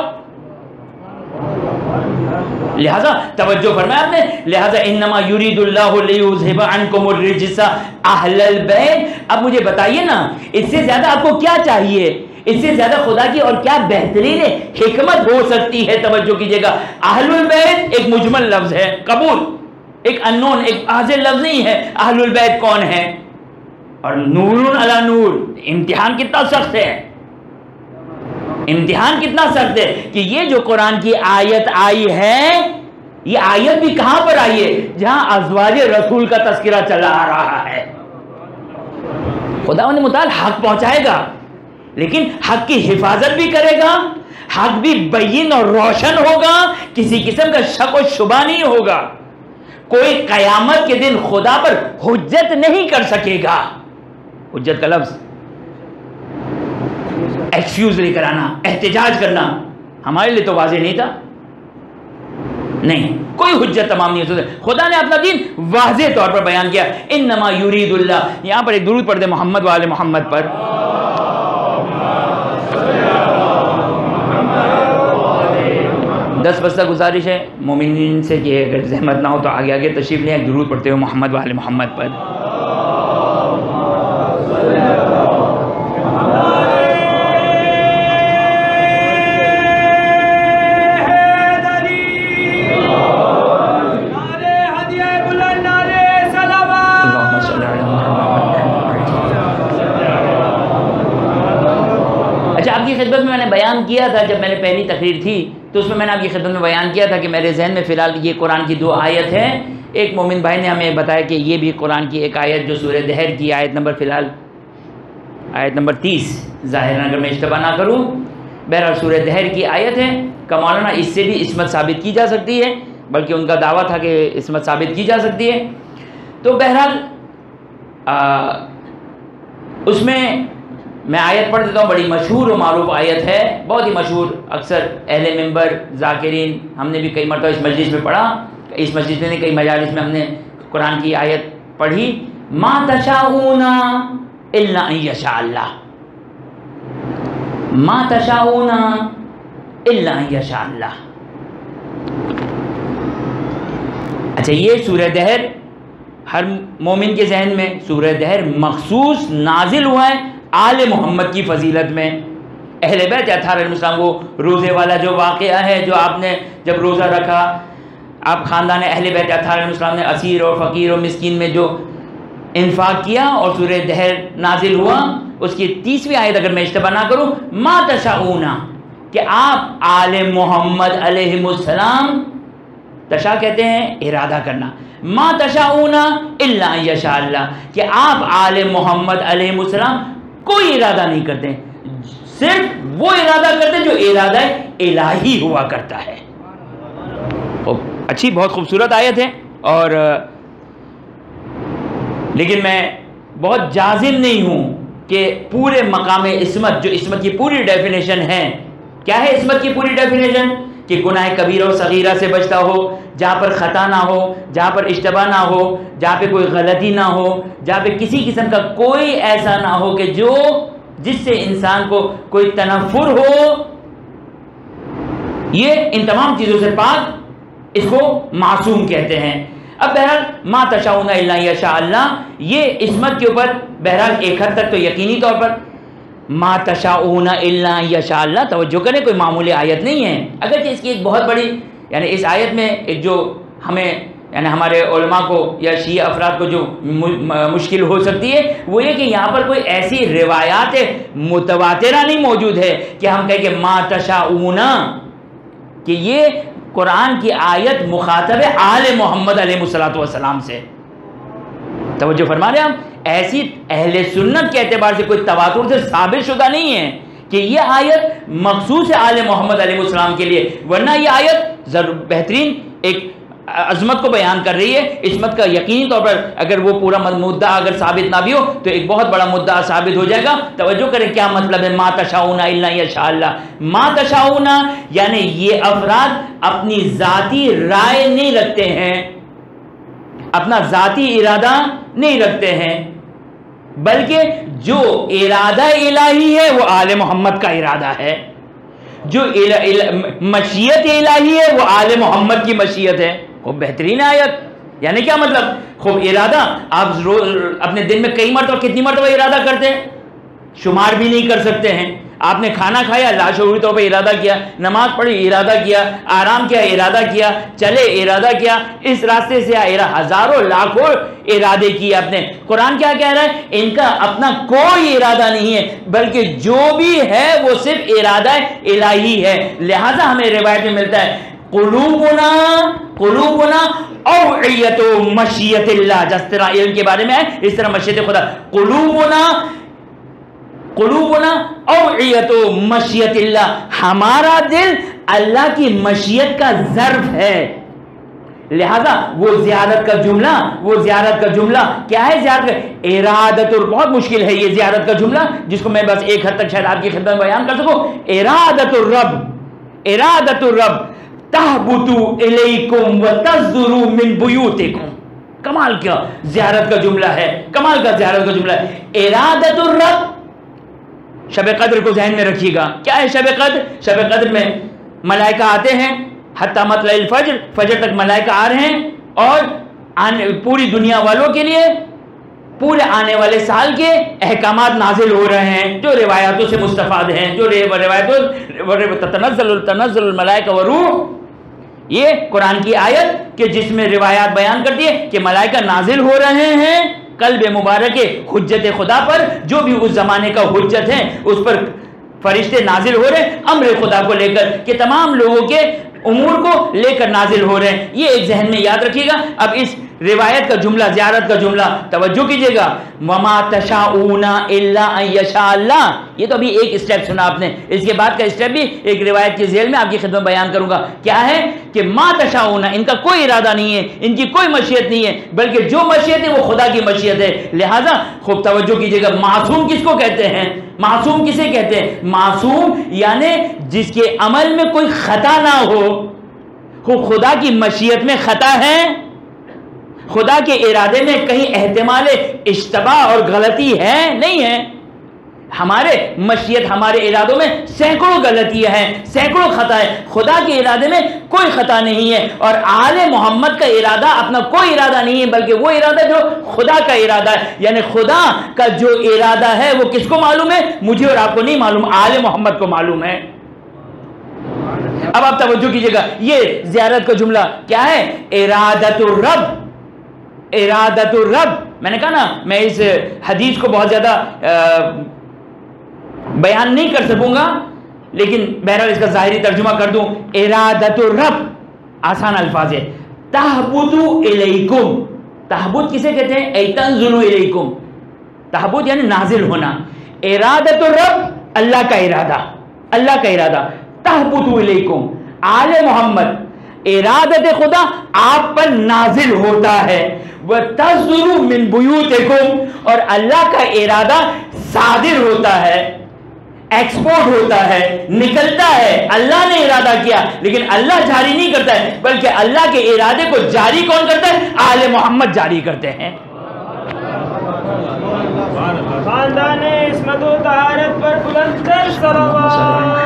A: لہذا توجہ فرمایا آپ نے, لہذا انما یرید اللہ لیذھب عنکم الرجس اہل البیت. اب مجھے بتائیے نا, اس سے زیادہ آپ کو کیا چاہیے, اس سے زیادہ خدا کی اور کیا بہترین حکمت ہو سکتی ہے؟ توجہ کیجئے گا, اہل البیت ایک مجمل لفظ ہے, قبول, ایک انون, ایک حاضر لفظ نہیں ہے. اہل البیت کون ہے؟ اور نور علی نور, امتحان کتنا سخت ہے. امتحان کتنا سخت ہے کہ یہ جو قرآن کی آیت آئی ہے، یہ آیت بھی کہاں پر آئی ہے؟ جہاں ازواج رسول کا تذکرہ چلا آ رہا ہے۔ خداوند متعال حق پہنچائے گا، لیکن حق کی حفاظت بھی کرے گا، حق بھی بین اور روشن ہوگا، کسی قسم کا شک و شبہ نہیں ہوگا۔ کوئی قیامت کے دن خدا پر حجت نہیں کر سکے گا۔ حجت کا لفظ ایکسکیوز لے کر آنا، احتجاج کرنا، ہمارے لیے تو واضح نہیں تھا۔ نہیں، کوئی حجت تمام نہیں ہو سکتی۔ خدا نے اپنا دین واضح طور پر بیان کیا۔ انما یرید اللہ، یہاں پر ایک درود پڑھ دیں محمد والے محمد پر۔ دس بستہ گزارش ہے مومنین سے کہ اگر زحمت نہ ہو تو آگے آگے تشریف لیں، ایک درود پڑھتے ہوئے محمد والے محمد پر۔ خدمت میں میں نے بیان کیا تھا، جب میں نے پہلی تقریر تھی تو اس میں میں نے آپ کی خدمت میں بیان کیا تھا کہ میرے ذہن میں فی الحال یہ قرآن کی دو آیت ہیں۔ ایک مومن بھائی نے ہمیں بتایا کہ یہ بھی قرآن کی ایک آیت جو سورہ دہر کی آیت نمبر فی الحال آیت نمبر تیس، ظاہراً اگر میں اشتباہ نہ کروں، بہرحال سورہ دہر کی آیت ہے کہ مولانا اس سے بھی عصمت ثابت کی جا سکتی ہے، بلکہ ان کا دعویٰ تھا کہ عصمت ثابت کی جا سکتی ہے۔ تو بہرحال اس میں میں آیت پڑھ دیتا ہوں، بڑی مشہور و معروف آیت ہے، بہت ہی مشہور، اکثر اہل منبر ذاکرین، ہم نے بھی کئی مرتبہ اس مجلس میں پڑھا، اس مجلس میں نہیں کئی مجالس میں ہم نے قرآن کی آیت پڑھی، ما تشاؤون الا ان یشاء اللہ، ما تشاؤون الا ان یشاء اللہ۔ اچھا، یہ سورہ دہر ہر مومن کے ذہن میں سورہ دہر مخصوص نازل ہوا ہے آل محمد کی فضیلت میں۔ اہل بیت اطہار علیہ السلام وہ روزے والا جو واقعہ ہے، جو آپ نے جب روزہ رکھا، آپ خاندان اہل بیت اطہار علیہ السلام نے اسیر اور فقیر اور مسکین میں جو انفاق کیا اور سورہ دہر نازل ہوا، اس کی تیسویں آیت اگر میں اشتباہ نہ کروں، ما تشاؤون، کہ آپ آل محمد علیہ السلام، تشاء کہتے ہیں ارادہ کرنا، ما تشاؤون الا ان یشاء اللہ، کہ آپ آل محمد علیہ السلام کوئی ارادہ نہیں کرتے، صرف وہ ارادہ کرتے جو ارادہ الہی ہوا کرتا ہے۔ اچھی بہت خوبصورت آیت ہے، اور لیکن میں بہت جازم نہیں ہوں کہ پورے مقام عصمت، جو عصمت کی پوری ڈیفینیشن ہے، کیا ہے عصمت کی پوری ڈیفینیشن؟ کہ گناہ کبیرہ و صغیرہ سے بچتا ہو، جہاں پر خطا نہ ہو، جہاں پر اشتباہ نہ ہو، جہاں پہ کوئی غلطی نہ ہو، جہاں پہ کسی قسم کا کوئی ایسا نہ ہو کہ جو جس سے انسان کو کوئی تنفر ہو، یہ ان تمام چیزوں سے پاک، اس کو معصوم کہتے ہیں۔ اب بہرحال ما تشاؤون الا ان یشاء اللہ، یہ عصمت کے اوپر بہرحال ایک حد تک تو یقینی طور پر ما تشاؤون الا ان یشاء اللہ، توجہ کریں کوئی معمولی آیت نہیں ہے، اگرچہ اس کی ایک بہت بڑی، یعنی اس آیت میں ایک جو ہمیں یعنی ہمارے علماء کو یا شیعہ افراد کو جو مشکل ہو سکتی ہے وہ یہ کہ یہاں پر کوئی ایسی روایات متواترہ نہیں موجود ہے کہ ہم کہیں کہ ما تشاؤون، کہ یہ قرآن کی آیت مخاطب ہے آل محمد علیہ السلام سے۔ توجہ فرما رہے ہیں ہم، ایسی اہل سنت کے اعتبار سے کوئی تواتر سے ثابت شدہ نہیں ہے کہ یہ آیت مخصوص ہے آل محمد علیہ السلام کے لیے، ورنہ یہ آیت ضرور بہترین ایک عظمت کو بیان کر رہی ہے، عصمت کا یقینی طور پر اگر وہ پورا مدعا اگر ثابت نہ بھی ہو تو ایک بہت بڑا مدعا ثابت ہو جائے گا۔ توجہ کریں کیا مطلب ہے ما تشاؤون الا ان یشاء اللہ، ما تشاؤون یعنی یہ افراد اپنی ذاتی رائے نہیں رکھتے ہیں، اپنا ذاتی ارادہ نہیں رکھتے ہیں، بلکہ جو ارادہ الہی ہے وہ آل محمد کا ارادہ ہے، جو مشیت الہی ہے وہ آل محمد کی مشیت ہے۔ خوب بہترین آیت، یعنی کیا مطلب؟ خوب ارادہ، آپ اپنے دن میں کئی مرتبہ کتنی مرتبہ ارادہ کرتے ہیں؟ شمار بھی نہیں کر سکتے ہیں۔ آپ نے کھانا کھایا لاشعوری طور پہ ارادہ کیا، نماز پڑھی ارادہ کیا، آرام کیا ارادہ کیا، چلے ارادہ کیا، اس راستے سے آئے، ہزاروں لاکھوں ارادے کیے آپ نے۔ قرآن کیا کہہ رہا ہے؟ ان کا اپنا کوئی ارادہ نہیں ہے، بلکہ جو بھی ہے وہ صرف ارادہ الہی ہے۔ لہذا ہمیں روایت میں ملتا ہے قلوبنا قلوبنا اوعیت مشیت اللہ، جس طرح علم کے بارے میں ہے اس طرح مشیت خدا، قلوبنا قلوبنا اوعیت مشیت اللہ، ہمارا دل اللہ کی مشیت کا ظرف ہے۔ لہذا وہ زیارت کا جملہ وہ زیارت کا جملہ کیا ہے؟ زیارت کا ارادت، بہت مشکل ہے یہ زیارت کا جملہ جس کو میں بس ایک حد تک شاید آپ کی خدمت میں بیان کر سکوں۔ ارادت الرب ارادت الرب تہبط الیکم وتصدر من بیوتکم، کمال کیا زیارت کا جملہ ہے، کمال کا زیارت کا جملہ ہے۔ ارادت الرب، شب قدر کو ذہن میں رکھیے گا، کیا ہے شب قدر؟ شب قدر میں ملائکہ آتے ہیں حتی مطلع الفجر، فجر تک ملائکہ آ رہے ہیں اور پوری دنیا والوں کے لیے پورے آنے والے سال کے احکامات نازل ہو رہے ہیں جو روایاتوں سے مستفاد ہیں، جو روایتوں تنزل تنزل الملائکہ والروح، یہ قرآن کی آیت کہ جس میں روایات بیان کرتی ہے کہ ملائکہ نازل ہو رہے ہیں قلب مبارک حجت خدا پر، جو بھی اس زمانے کا حجت ہے اس پر فرشتے نازل ہو رہے ہیں امر خدا کو لے کر، کہ تمام لوگوں کے امور کو لے کر نازل ہو رہے ہیں۔ یہ ایک ذہن میں یاد رکھیے گا۔ اب اس روایت کا جملہ، زیارت کا جملہ توجہ کیجئے گا، وَمَا تَشَاءُونَ إِلَّا أَن يَشَاءَ اللَّهُ، یہ تو ابھی ایک اسٹیپ سنا آپ نے، اس کے بعد کا اسٹیپ بھی ایک روایت کی ذیل میں آپ کی خدمت بیان کروں گا۔ کیا ہے کہ ما تشاؤون، ان کا کوئی ارادہ نہیں ہے، ان کی کوئی مشیت نہیں ہے، بلکہ جو مشیت ہے وہ خدا کی مشیت ہے۔ لہذا خوب توجہ کیجئے گا، معصوم کس کو کہتے ہیں؟ معصوم کسے کہتے ہیں؟ معصوم یعنی جس کے عمل میں کوئی خطا نہ ہو۔ خدا کی مشیت میں خطا ہے، خدا کے ارادے میں کہیں احتمال اشتباہ اور غلطی ہے نہیں ہے؟ ہمارے مشیت ہمارے ارادوں میں سینکڑوں غلطیاں ہیں، سینکڑوں خطا ہے، خدا کے ارادے میں کوئی خطا نہیں ہے۔ اور آل محمد کا ارادہ اپنا کوئی ارادہ نہیں ہے، بلکہ وہ ارادہ جو خدا کا ارادہ ہے، یعنی خدا کا جو ارادہ ہے وہ کس کو معلوم ہے؟ مجھے اور آپ کو نہیں معلوم، آل محمد کو معلوم ہے۔ اب آپ توجہ کیجئے گا، یہ زیارت کا جملہ کیا ہے؟ ارادت الرب ارادت الرب، میں نے کہا نا میں اس حدیث کو بہت زیادہ بیان نہیں کر سکوں گا، لیکن بہرحال اس کا ظاہری ترجمہ کر دوں۔ ارادت الرب آسان الفاظ ہے، تہبط الیکم، تہبط کسے کہتے ہیں؟ ای تنزل الیکم، تہبط یعنی نازل ہونا۔ ارادت الرب اللہ کا ارادہ، اللہ کا ارادہ، تہبط الیکم آل محمد، ارادت خدا آپ پر نازل ہوتا ہے، وتصدر من بیوتکم، اور اللہ کا ارادہ صادر ہوتا ہے، ایکسپورٹ ہوتا ہے، نکلتا ہے۔ اللہ نے ارادہ کیا لیکن اللہ جاری نہیں کرتا ہے، بلکہ اللہ کے ارادے کو جاری کون کرتا ہے؟ آل محمد جاری کرتے ہیں۔
B: خاندان عصمت و طہارت پر بلند تر صلوات۔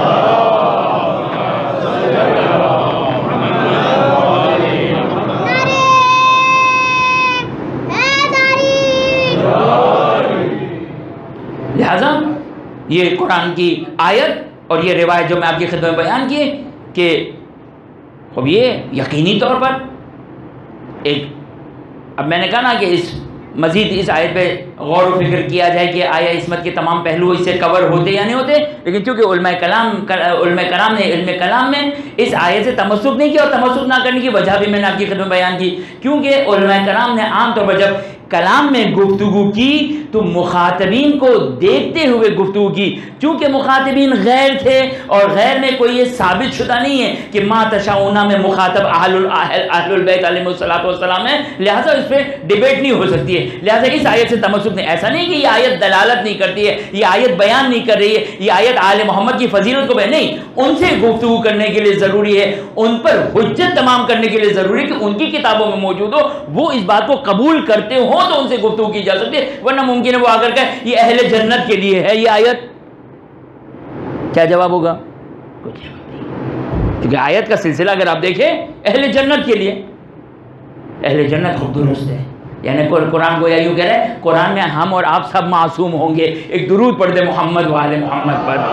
A: لہذا یہ قرآن کی آیت اور یہ روایت جو میں آپ کی خدمت میں بیان کی کہ اب یہ یقینی طور پر ایک، اب میں نے کہا نا کہ اس مزید اس آیت پہ غور و فکر کیا جائے کہ آیا عصمت کے تمام پہلو اس سے کور ہوتے یا نہیں ہوتے، لیکن چونکہ علماء کلام علماء کرام نے علم کلام میں اس آیت سے تمسک نہیں کیا، اور تمسک نہ کرنے کی وجہ بھی میں نے آپ کی خدمت بیان کی، کیونکہ علماء کرام نے عام طور پر جب کلام میں گفتگو کی تو مخاطبین کو دیکھتے ہوئے گفتگو کی، چونکہ مخاطبین غیر تھے اور غیر میں کوئی یہ ثابت شدہ نہیں ہے کہ ما تشاؤنا میں مخاطب اہل اہل البیت علیہ الصلوۃ والسلام ہے، لہٰذا اس پہ ڈیبیٹ نہیں ہو سکتی ہے، لہٰذا اس آیت سے تمسک نہیں۔ ایسا نہیں کہ یہ آیت دلالت نہیں کرتی ہے، یہ آیت بیان نہیں کر رہی ہے، یہ آیت آل محمد کی فضیلت کو بیان نہیں، ان سے گفتگو کرنے کے لیے ضروری ہے، ان پر حجت تمام کرنے کے لیے ضروری ہے کہ ان کی کتابوں میں موجود ہو، وہ اس بات کو قبول کرتے ہوں تو ان سے گفتگو کی جا سکتی ہے، ورنہ ممکن ہے وہ آ کر کہ یہ اہل جنت کے لیے ہے یہ آیت، کیا جواب ہوگا؟ کوئی جواب نہیں، کیونکہ آیت کا سلسلہ اگر آپ دیکھیں اہل جنت کے لیے، اہل جنت خوب درست ہے، یعنی قرآن کو یوں کہہ رہے ہیں قرآن میں ہم اور آپ سب معصوم ہوں گے. ایک درود پڑھ دے محمد والے محمد پر.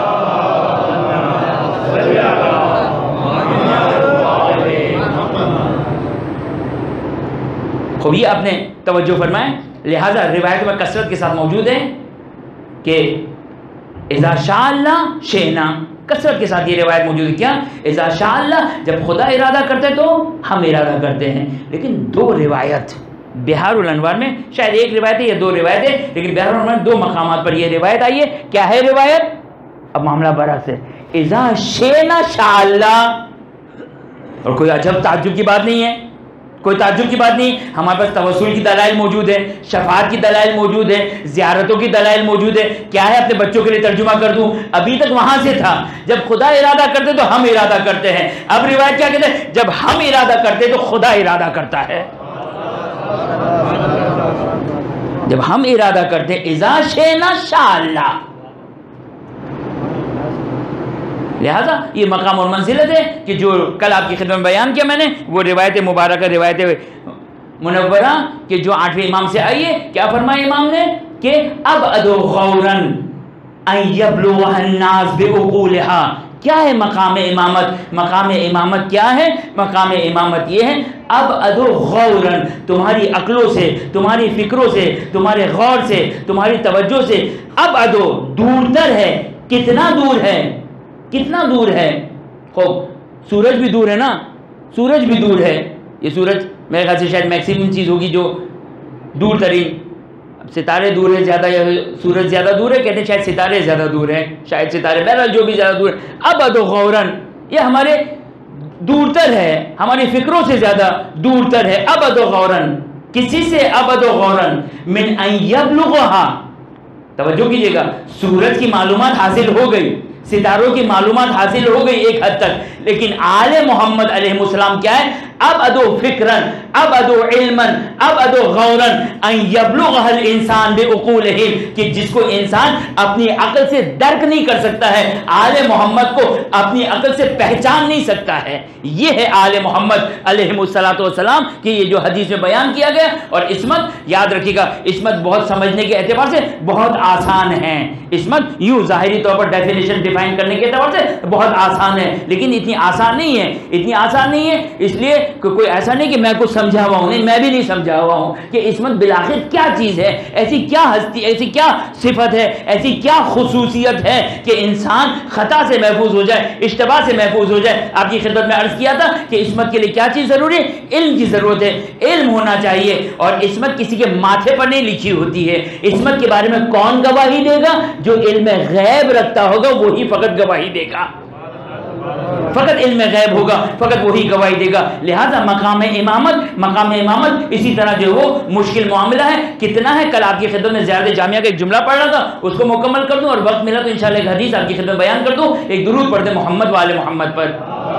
A: خوب یہ آپ نے توجہ فرمائیں. لہذا روایت میں کثرت کے ساتھ موجود ہے کہ اذا شاء اللہ شئنا، کثرت کے ساتھ یہ روایت موجود ہے. کیا؟ اذا شاء اللہ، جب خدا ارادہ کرتے تو ہم ارادہ کرتے ہیں. لیکن دو روایت بہار الانوار میں، شاید ایک روایت ہے یا دو روایت ہے، لیکن بہار الانوار میں دو مقامات پر یہ روایت آئی ہے. کیا ہے روایت؟ اب معاملہ برعکس ہے. اذا شئنا شاء اللہ. اور کوئی عجب تعجب کی بات نہیں ہے، کوئی تعجب کی بات نہیں. ہمارے پاس توسل کی دلائل موجود ہے، شفاعت کی دلائل موجود ہے، زیارتوں کی دلائل موجود ہے. کیا ہے اپنے بچوں کے لیے ترجمہ کر دوں؟ ابھی تک وہاں سے تھا جب خدا ارادہ کرتے تو ہم ارادہ کرتے ہیں. اب روایت کیا کہتے ہیں؟ جب ہم ارادہ کرتے تو خدا ارادہ کرتا ہے. جب ہم ارادہ کرتے اذا شئنا شاء اللہ. لہذا یہ مقام اور منزلت ہے کہ جو کل آپ کی خدمت میں بیان کیا میں نے، وہ روایت مبارکہ روایت منورہ کہ جو آٹھویں امام سے آئی ہے. کیا فرمایا امام نے کہ اب ادو غوراً ان یبلغ الناس بعقولہا. کیا ہے مقام امامت؟ مقام امامت کیا ہے؟ مقام امامت یہ ہے اب ادو غوراً، تمہاری عقلوں سے، تمہاری فکروں سے، تمہارے غور سے، تمہاری توجہ سے. اب ادو دور تر ہے. کتنا دور ہے؟ کتنا دور ہے؟ خوب سورج بھی دور ہے نا، سورج بھی دور ہے. یہ سورج میرے خیال سے شاید میکسیمم چیز ہوگی جو دور ترین. ستارے دور ہے زیادہ یا سورج زیادہ دور ہے؟ کہتے ہیں شاید ستارے زیادہ دور ہیں، شاید ستارے، بہرحال جو بھی زیادہ دور ہے. اب ادو غوراً، یہ ہمارے دور تر ہے، ہماری فکروں سے زیادہ دور تر ہے. اب ادو غوراً، کسی سے اب ادو غوراً من ان یبلغھا. توجہ کیجئے گا، سورج کی معلومات حاصل ہو گئی، ستاروں کی معلومات حاصل ہو گئی ایک حد تک، لیکن آل محمد علیہ السلام کیا ہے؟ اب ادو فکرن، اب ادو علمن، اب ادو غورن ان یبلغ الانسان بعقولہم، کہ جس کو انسان اپنی عقل سے درک نہیں کر سکتا ہے، آل محمد کو اپنی عقل سے پہچان نہیں سکتا ہے. یہ ہے آل محمد علیہ السلام کہ یہ جو حدیث میں بیان کیا گیا. اور عصمت یاد رکھیے گا، عصمت بہت سمجھنے کے اعتبار سے بہت آسان ہے. عصمت یوں ظاہری طور پر ڈیفینیشن ڈیفائن کرنے کے اعتبار سے بہت آسان ہے، لیکن اتنی آسان نہیں ہے. اتنی آسان نہیں ہے اس لیے کہ کوئی ایسا نہیں کہ میں کچھ سمجھا ہوا ہوں، نہیں میں بھی نہیں سمجھا ہوا ہوں کہ عصمت بالآخر کیا چیز ہے، ایسی کیا ہستی، ایسی کیا صفت ہے، ایسی کیا خصوصیت ہے کہ انسان خطا سے محفوظ ہو جائے، اشتباہ سے محفوظ ہو جائے. آپ کی خدمت میں عرض کیا تھا کہ عصمت کے لیے کیا چیز ضروری ہے؟ علم کی ضرورت ہے. علم ہونا چاہیے، اور عصمت کسی کے ماتھے پر نہیں لکھی ہوتی ہے. عصمت کے بارے میں کون گواہی دے گا؟ جو علم غیب رکھتا ہوگا وہی فقط گواہی دے گا، فقط علم غیب ہوگا، فقط وہی گواہی دے گا. لہذا مقام امامت، مقام امامت اسی طرح جو وہ مشکل معاملہ ہے. کتنا ہے؟ کل آپ کی خدمت میں زیارت جامعہ کا ایک جملہ پڑھ رہا تھا، اس کو مکمل کر دوں، اور وقت ملا تو انشاءاللہ ایک حدیث آپ کی خدمت بیان کر دوں. ایک درود پڑھ دیں محمد والے محمد پر.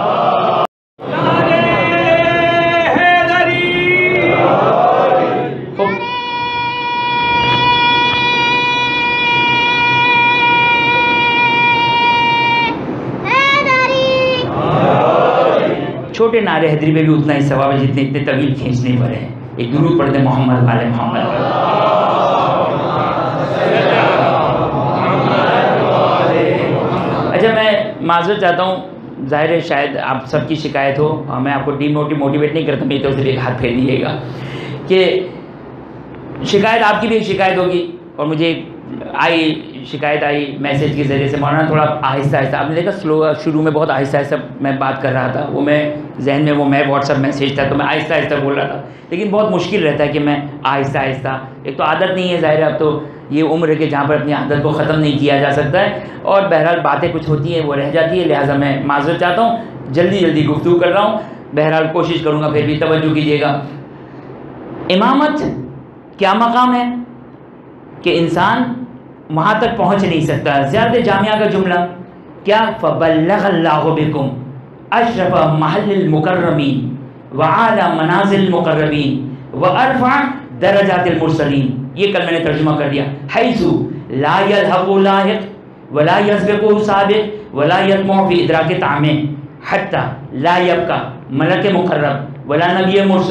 A: چھوٹے نعرے حیدری پہ بھی اتنا ہی ثواب ہے جتنے اتنے طویل کھینچنے پر ہیں. ایک درود پڑھ دیں محمد والے محمد پر. اچھا میں معذرت چاہتا ہوں، ظاہر ہے شاید آپ سب کی شکایت ہو، اور میں آپ کو ڈی موٹی موٹیویٹ نہیں کرتا، میری طرف سے بھی ایک ہاتھ پھیر دیجیے گا کہ شکایت آپ کی بھی ایک شکایت ہوگی. اور مجھے آئی شکایت آئی میسیج کے ذریعے سے، مولانا تھوڑا آہستہ آہستہ، آپ نے دیکھا سلو شروع میں بہت آہستہ آہستہ میں بات کر رہا تھا، وہ میں ذہن میں وہ میں واٹس ایپ میسیج تھا تو میں آہستہ آہستہ بول رہا تھا، لیکن بہت مشکل رہتا ہے کہ میں آہستہ آہستہ، ایک تو عادت نہیں ہے، ظاہر ہے اب تو یہ عمر ہے کہ جہاں پر اپنی عادت کو ختم نہیں کیا جا سکتا ہے، اور بہرحال باتیں کچھ ہوتی ہیں وہ رہ جاتی ہے. لہٰذا میں معذرت چاہتا ہوں، جلدی جلدی گفتگو کر رہا ہوں. بہرحال کوشش کروں گا، پھر بھی توجہ کیجیے گا. امامت کیا مقام ہے کہ انسان وہاں تک پہنچ نہیں سکتا. زیارت جامعہ کا جملہ کیا؟ فَبَلَّغَ اللَّهُ بِكُمْ أَشْرَفَ مَحَلِّ الْمُكَرَّمِينَ وَعَالَى مَنَازِلِ الْمُقَرَّبِينَ وَأَرْفَعَ دَرَجَاتِ الْمُرْسَلِينَ. یہ کل میں نے ترجمہ کر دیا. حَيْثُ لَا يَلْحَقُ لَاحِقٌ وَلَا يَسْبِقُهُ سَابِقٌ وَلَا يَطْمَعُ فِي إِدْرَاكِ طَعْمِهِ حَتَّى لَا يَبْقَى مَلَكٌ مُقَرَّبٌ وَلَا نَبِيٌّ مُرْسَلٌ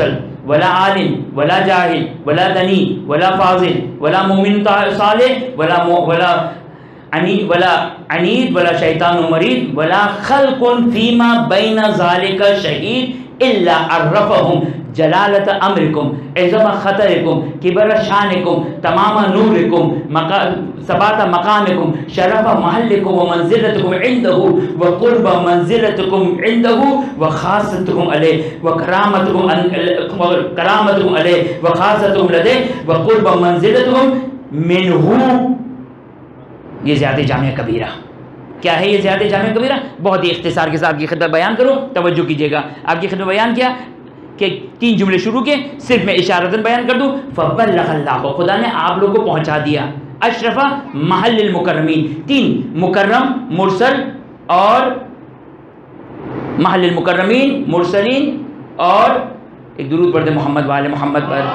A: ولا عالم ولا جاہل ولا دنی ولا فاضل ولا مومن صالح ولا ولا عنید ولا عنید ولا شیطان مرید ولا خلق فیما بین ذالک شہید الا عرفہم جلالت امرکم عظم خطرکم کبر شانکم تمام نورکم ثبات مقامکم شرف محلکم ومنزلتکم عندہ وقرب منزلتکم عندہ وخاصتکم علیہ وکرامتکم کرامتکم علیہ وخاصتکم لدے وقرب منزلتکم منہ. یہ زیادہ جامع کبیرہ کیا ہے؟ یہ زیادہ جامع کبیرہ بہت ہی اختصار کے ساتھ آپ کی خدمت بیان کروں، توجہ کیجئے گا. آپ کی خدمت بیان کیا کہ تین جملے شروع کے صرف میں اشارتاً بیان کر دوں. فبلغ اللہ، خدا نے آپ لوگوں کو پہنچا دیا. اشرف محل المکرمین، تین مکرم مرسل اور محل المکرمین مرسلین، اور ایک درود پڑھتے محمد والے محمد پر.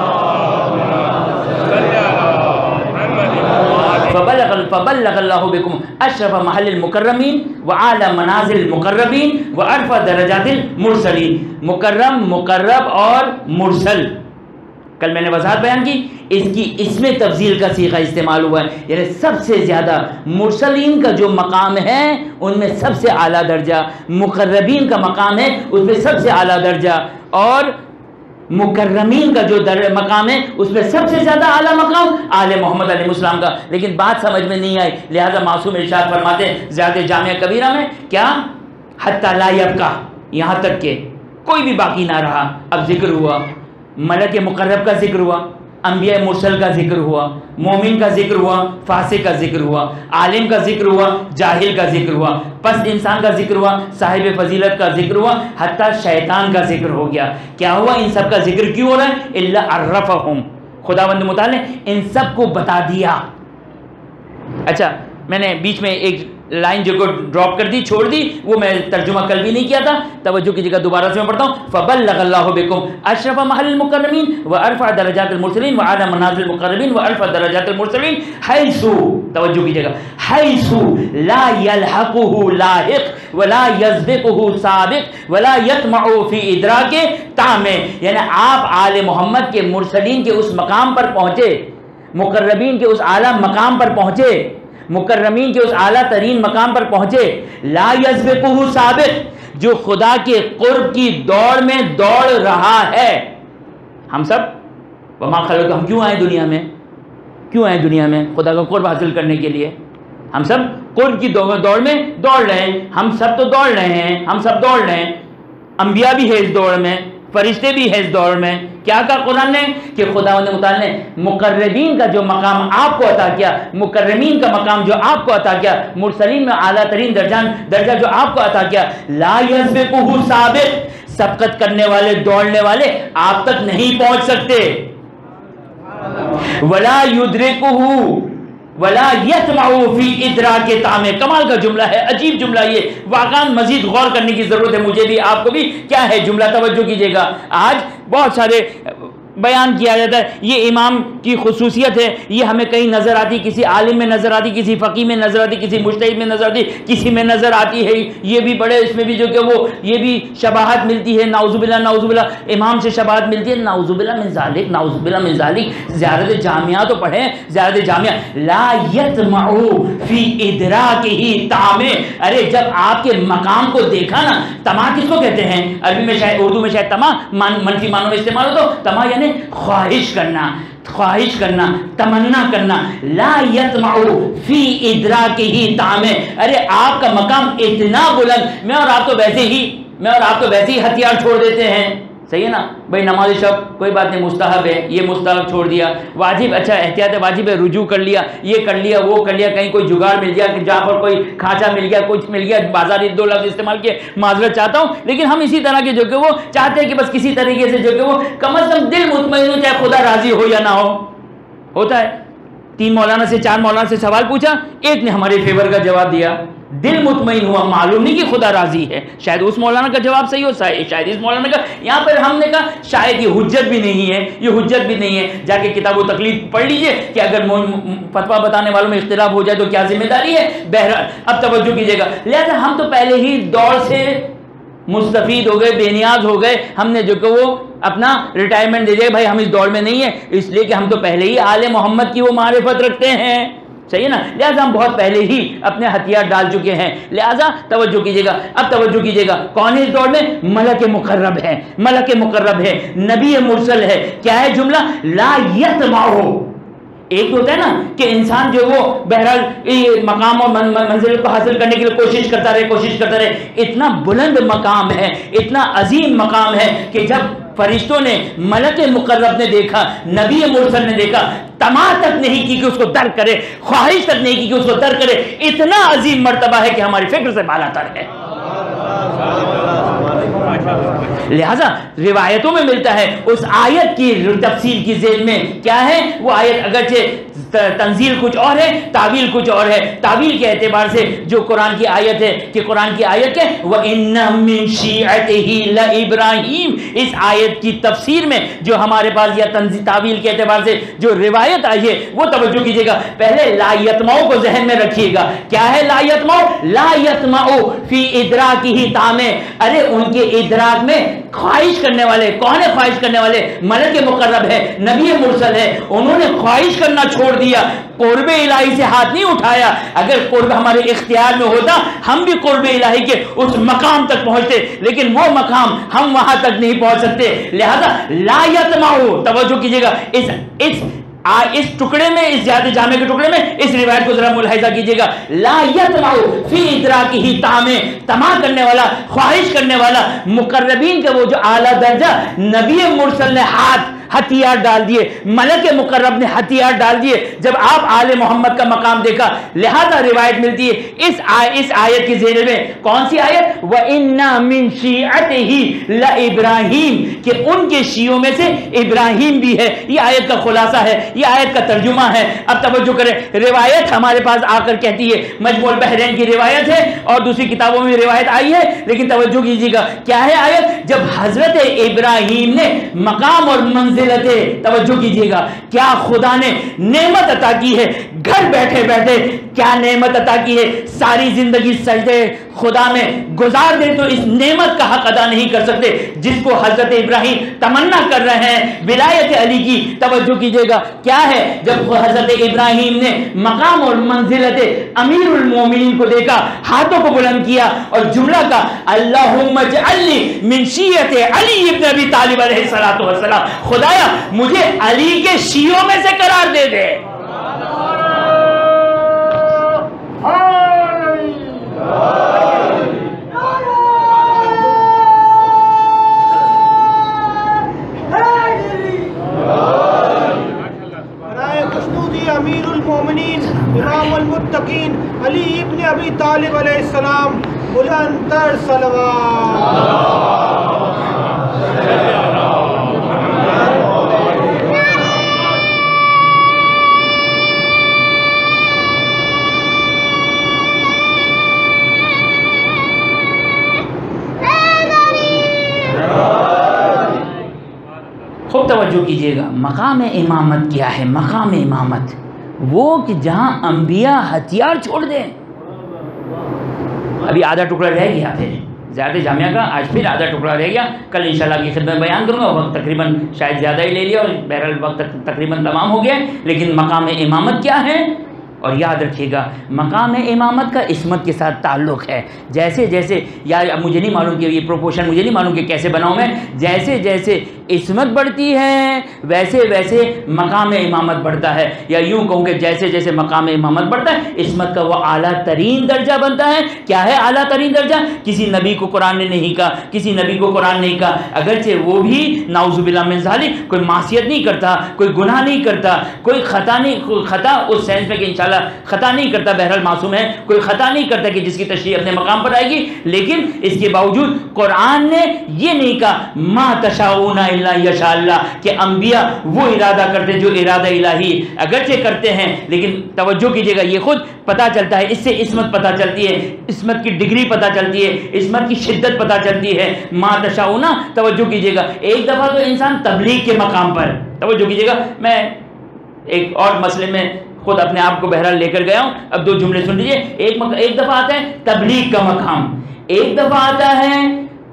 A: فبلغ فبلغ اللہ بکم اشرف محل المکرمین وعالی منازل المقربین وعرف درجات المرسلین. مکرم، مقرب اور مرسل، کل میں نے وضاحت بیان کی، اس کی اس میں تفضیل کا صیغہ استعمال ہوا ہے، یعنی سب سے زیادہ مرسلین کا جو مقام ہے ان میں سب سے اعلیٰ درجہ، مقربین کا مقام ہے اس میں سب سے اعلیٰ درجہ، اور مکرمین کا جو مقام ہے اس میں سب سے زیادہ اعلیٰ مقام آل محمد علیہ السلام کا. لیکن بات سمجھ میں نہیں آئی، لہذا معصوم ارشاد فرماتے ہیں زیادہ جامع کبیرہ میں کیا؟ حتی لا یبقا، یہاں تک کہ کوئی بھی باقی نہ رہا. اب ذکر ہوا ملک مقرب کا، ذکر ہوا انبیاء مرسل کا، ذکر ہوا مومن کا، ذکر ہوا فاسق کا، ذکر ہوا عالم کا، ذکر ہوا جاہل کا، ذکر ہوا پس انسان کا، ذکر ہوا صاحب فضیلت کا، ذکر ہوا حتیٰ شیطان کا ذکر ہو گیا. کیا ہوا؟ ان سب کا ذکر کیوں ہو رہا ہے؟ الا عرفہم، خداوند متعال نے ان سب کو بتا دیا. اچھا، میں نے بیچ میں ایک لائن جو کو ڈراپ کر دی، چھوڑ دی، وہ میں ترجمہ کل بھی نہیں کیا تھا، توجہ کی جگہ دوبارہ سے میں پڑھتا ہوں. فبلغ اللہ بکم اشرف محل المکرمین وارفع درجات المرسلین وعلی منازل المقربین وارفع درجات المرسلین حیث، توجہ کی جگہ، حیث لا یلحقہ لاحق ولا یسبقہ سابق ولا یطمع فی ادراک تام. یعنی آپ آل محمد کے مرسلین کے اس مقام پر پہنچے، مقربین کے اس اعلیٰ مقام پر پہنچے، مکرمین کے اس اعلیٰ ترین مقام پر پہنچے. لا یسبقہ سابق، جو خدا کے قرب کی دوڑ میں دوڑ رہا ہے. ہم سب وما خلق، ہم کیوں آئے دنیا میں؟ کیوں آئے دنیا میں؟ خدا کا قرب حاصل کرنے کے لیے. ہم سب قرب کی دوڑ میں دوڑ رہے ہیں، ہم سب تو دوڑ رہے ہیں، ہم سب دوڑ رہے ہیں. انبیاء بھی ہے اس دوڑ میں، فرشتے بھی ہے اس دور میں. کیا کہا قرآن نے؟ کہ خداوند متعال نے مقربین کا جو مقام آپ کو عطا کیا، مکرمین کا مقام جو آپ کو عطا کیا، مرسلین میں اعلیٰ ترین درجان درجہ جو آپ کو عطا کیا، لا یسبقہ سابق، سبقت کرنے والے، دوڑنے والے آپ تک نہیں پہنچ سکتے. ولا یدرکہ ولا یطمع فی ادراک تام. کمال کا جملہ ہے، عجیب جملہ، یہ واقعا مزید غور کرنے کی ضرورت ہے مجھے بھی آپ کو بھی. کیا ہے جملہ؟ توجہ کیجئے گا. آج بہت سارے بیان کیا جاتا ہے یہ امام کی خصوصیت ہے، یہ ہمیں کہیں نظر آتی، کسی عالم میں نظر آتی، کسی فقیہ میں نظر آتی، کسی مجتہد میں نظر آتی، کسی میں نظر آتی ہے. یہ بھی بڑے اس میں بھی جو کہ وہ یہ بھی شباہت ملتی ہے، نعوذ باللہ نعوذ باللہ امام سے شباہت ملتی ہے. نعوذ باللہ من ذالک، نعوذ باللہ من ذالک. زیارت جامعہ تو پڑھیں، زیارت جامعہ. لا یطمع فی ادراکہ تام. ارے جب آپ کے مقام کو دیکھا نا، طمع کس کو کہتے ہیں؟ عربی میں شاید، اردو میں شاید طمع منفی معنوں میں استعمال ہو تو طمع یعنی خواہش کرنا، خواہش کرنا، تمنا کرنا. لا یطمع فی ادراکہ تام. ارے آپ کا مقام اتنا بلند، میں اور آپ تو ویسے ہی میں اور آپ تو ویسے ہی ہتھیار چھوڑ دیتے ہیں. صحیح ہے نا بھائی؟ نماز شب کوئی بات نہیں، مستحب ہے، یہ مستحب چھوڑ دیا. واجب، اچھا احتیاط واجب ہے، رجوع کر لیا، یہ کر لیا، وہ کر لیا، کہیں کوئی جگاڑ مل گیا، جہاں پر کوئی کھانچا مل گیا، کچھ مل گیا، بازاری دو لفظ استعمال کیے، معذرت چاہتا ہوں. لیکن ہم اسی طرح کے جو کہ وہ چاہتے ہیں کہ بس کسی طریقے سے جو کہ وہ کم از کم دل مطمئن ہو، چاہے خدا راضی ہو یا نہ ہو. ہوتا ہے. تین مولانا سے، چار مولانا سے سوال پوچھا، ایک نے ہمارے فیور کا جواب دیا، دل مطمئن ہوا، معلوم نہیں کہ خدا راضی ہے. شاید اس مولانا کا جواب صحیح ہو، شاید اس مولانا کا. یہاں پر ہم نے کہا شاید یہ حجت بھی نہیں ہے، یہ حجت بھی نہیں ہے. جا کے کتاب و تقلید پڑھ لیجئے کہ اگر فتویٰ بتانے والوں میں اختلاف ہو جائے تو کیا ذمہ داری ہے. بہرحال اب توجہ کیجئے گا. لہذا ہم تو پہلے ہی دوڑ سے مستفید ہو گئے، بے نیاز ہو گئے، ہم نے جو کہ وہ اپنا ریٹائرمنٹ دے دیا بھائی ہم اس دوڑ میں نہیں ہیں، اس لیے کہ ہم تو پہلے ہی آل محمد کی وہ معرفت رکھتے ہیں، صحیح ہے نا، لہٰذا ہم بہت پہلے ہی اپنے ہتھیار ڈال چکے ہیں، لہٰذا توجہ کیجیے گا، اب توجہ کیجیے گا، کون ہے اس دوڑ میں؟ ملک مقرب ہے، ملک مقرب ہے، نبی مرسل ہے، کیا ہے جملہ؟ لا یتمعہ۔ ایک ہوتا ہے نا کہ انسان جو وہ بہرحال مقام اور منزل کو حاصل کرنے کے لیے کوشش کرتا رہے کوشش کرتا رہے، اتنا بلند مقام ہے، اتنا عظیم مقام ہے کہ جب فرشتوں نے، ملک مقرب نے دیکھا، نبی مرسل نے دیکھا، تما تک نہیں کی کہ اس کو درک کرے، خواہش تک نہیں کی کہ اس کو درک کرے، اتنا عظیم مرتبہ ہے کہ ہماری فکر سے بالا تر ہے۔ لہذا روایتوں میں ملتا ہے، اس آیت کی تفسیر کی ذیل میں کیا ہے؟ وہ آیت اگرچہ تنزیل کچھ اور ہے، تعویل کچھ اور ہے، تعویل کے اعتبار سے جو قرآن کی آیت ہے کہ قرآن کی آیت ہے وَإِنَّ مِن شِيعَتِهِ لَإِبْرَاهِيمَ، اس آیت کی تفسیر میں جو ہمارے پاس یا تنزیل تعویل کے اعتبار سے جو روایت آئی ہے وہ توجہ کیجئے گا، پہلے لا یتمعو کو ذہن میں رکھیے گا، کیا ہے لا یتمعو؟ لا یتمعو فی ادراکہ تامے، ارے ان کے ادراک میں خواہش کرنے والے، کون ہے خواہش کرنے والے؟ ملک مقرب ہے، نبی مرسل ہے، انہوں نے خواہش کرنا چھوڑ دیا، قرب الہی سے ہاتھ نہیں اٹھایا، اگر قرب ہمارے اختیار میں ہوتا ہم بھی قرب الہی کے اس مقام تک پہنچتے، لیکن وہ مقام ہم وہاں تک نہیں پہنچ سکتے، لہذا لا یتمعو، توجہ کیجئے گا، اس اس اس ٹکڑے میں، اس زیادہ جامع کے ٹکڑے میں اس روایت کو ذرا ملاحظہ کیجئے گا، لا یتمعو فی ادراکہ تامے، طمع کرنے والا، خواہش کرنے والا، مقربین کا وہ جو اعلیٰ درجہ نبی مرسل نے ہاتھ ہتھیار ڈال دیے، ملک مقرب نے ہتھیار ڈال دیے جب آپ آل محمد کا مقام دیکھا، لہذا روایت ملتی ہے اس آیت اس آیت کی ذیل میں، کون سی آیت؟ وَإِنَّ مِن شِيعَتِهِ لَإِبْرَاهِيمَ، کہ ان کے شیعوں میں سے ابراہیم بھی ہے، یہ آیت کا خلاصہ ہے، یہ آیت کا ترجمہ ہے۔ اب توجہ کریں، روایت ہمارے پاس آ کر کہتی ہے، مجموع البحرین کی روایت ہے اور دوسری کتابوں میں روایت آئی ہے، لیکن توجہ کیجیے گا کیا ہے آیت؟ جب حضرت ابراہیم نے مقام اور منزل، توجہ کیجئے گا، کیا خدا نے نعمت عطا کی ہے، گھر بیٹھے بیٹھے کیا نعمت عطا کی ہے، ساری زندگی سجدے خدا میں گزار دے تو اس نعمت کا حق ادا نہیں کر سکتے جس کو حضرت ابراہیم تمنا کر رہے ہیں ولایت علی کی۔ توجہ کیجئے گا کیا ہے؟ جب حضرت ابراہیم نے مقام اور منزلت امیر المومنین کو دیکھا، ہاتھوں کو بلند کیا اور جملہ کا اللہم اجعلنی من شیعت علی ابن ابی طالب علیہ السلام، خدایا مجھے علی کے شیعوں میں سے قرار دے دے۔
B: امیر المومنین امام المتقین علی ابن ابی طالب علیہ السلام، بلند تر صلوات۔
A: خوب توجہ کیجئے گا، مقام امامت کیا ہے؟ مقام امامت وہ کہ جہاں انبیاء ہتھیار چھوڑ دیں۔ ابھی آدھا ٹکڑا رہ گیا، پھر زیادہ جامعہ کا آج پھر آدھا ٹکڑا رہ گیا، کل انشاءاللہ کی خدمت بیان کروں گا، وقت تقریباً شاید زیادہ ہی لے لیا اور بہرحال وقت تقریباً تمام ہو گیا، لیکن مقام امامت کیا ہے؟ اور یاد رکھیے گا مقام امامت کا عصمت کے ساتھ تعلق ہے، جیسے جیسے یا مجھے نہیں معلوم کہ یہ پروپورشن مجھے نہیں معلوم کہ کیسے بناؤں میں، جیسے جیسے عصمت بڑھتی ہے ویسے ویسے مقام امامت بڑھتا ہے، یا یوں کہوں کہ جیسے جیسے مقام امامت بڑھتا ہے عصمت کا وہ اعلیٰ ترین درجہ بنتا ہے۔ کیا ہے اعلیٰ ترین درجہ؟ کسی نبی کو قرآن نے نہیں کہا، کسی نبی کو قرآن نہیں کہا، اگرچہ وہ بھی نعوذ باللہ من ذالک کوئی معصیت نہیں کرتا، کوئی گناہ نہیں کرتا، کوئی خطا نہیں، خطا اس سینس میں کہ انشاءاللہ خطا نہیں کرتا، بہرحال معصوم ہے، کوئی خطا نہیں کرتا کہ جس کی تشریح اپنے مقام پر آئے گی، لیکن اس کے باوجود قرآن نے یہ نہیں کہا ما تشاؤون الا یشاء اللہ کہ انبیاء وہ ارادہ کرتے جو ارادہ الہی اگرچہ کرتے ہیں، لیکن توجہ کیجئے گا یہ خود پتہ چلتا ہے، اس سے عصمت پتہ چلتی ہے، عصمت کی ڈگری پتہ چلتی ہے، عصمت کی شدت پتہ چلتی ہے۔ ما تشاؤون، توجہ کیجئے گا ایک دفعہ تو انسان تبلیغ کے مقام پر، توجہ کیجئے گا میں ایک اور مسئلے میں خود اپنے آپ کو بہرحال لے کر گیا ہوں، اب دو جملے سن لیجئے، ایک ایک دفعہ آتا ہے تبلیغ کا مقام، ایک دفعہ آتا ہے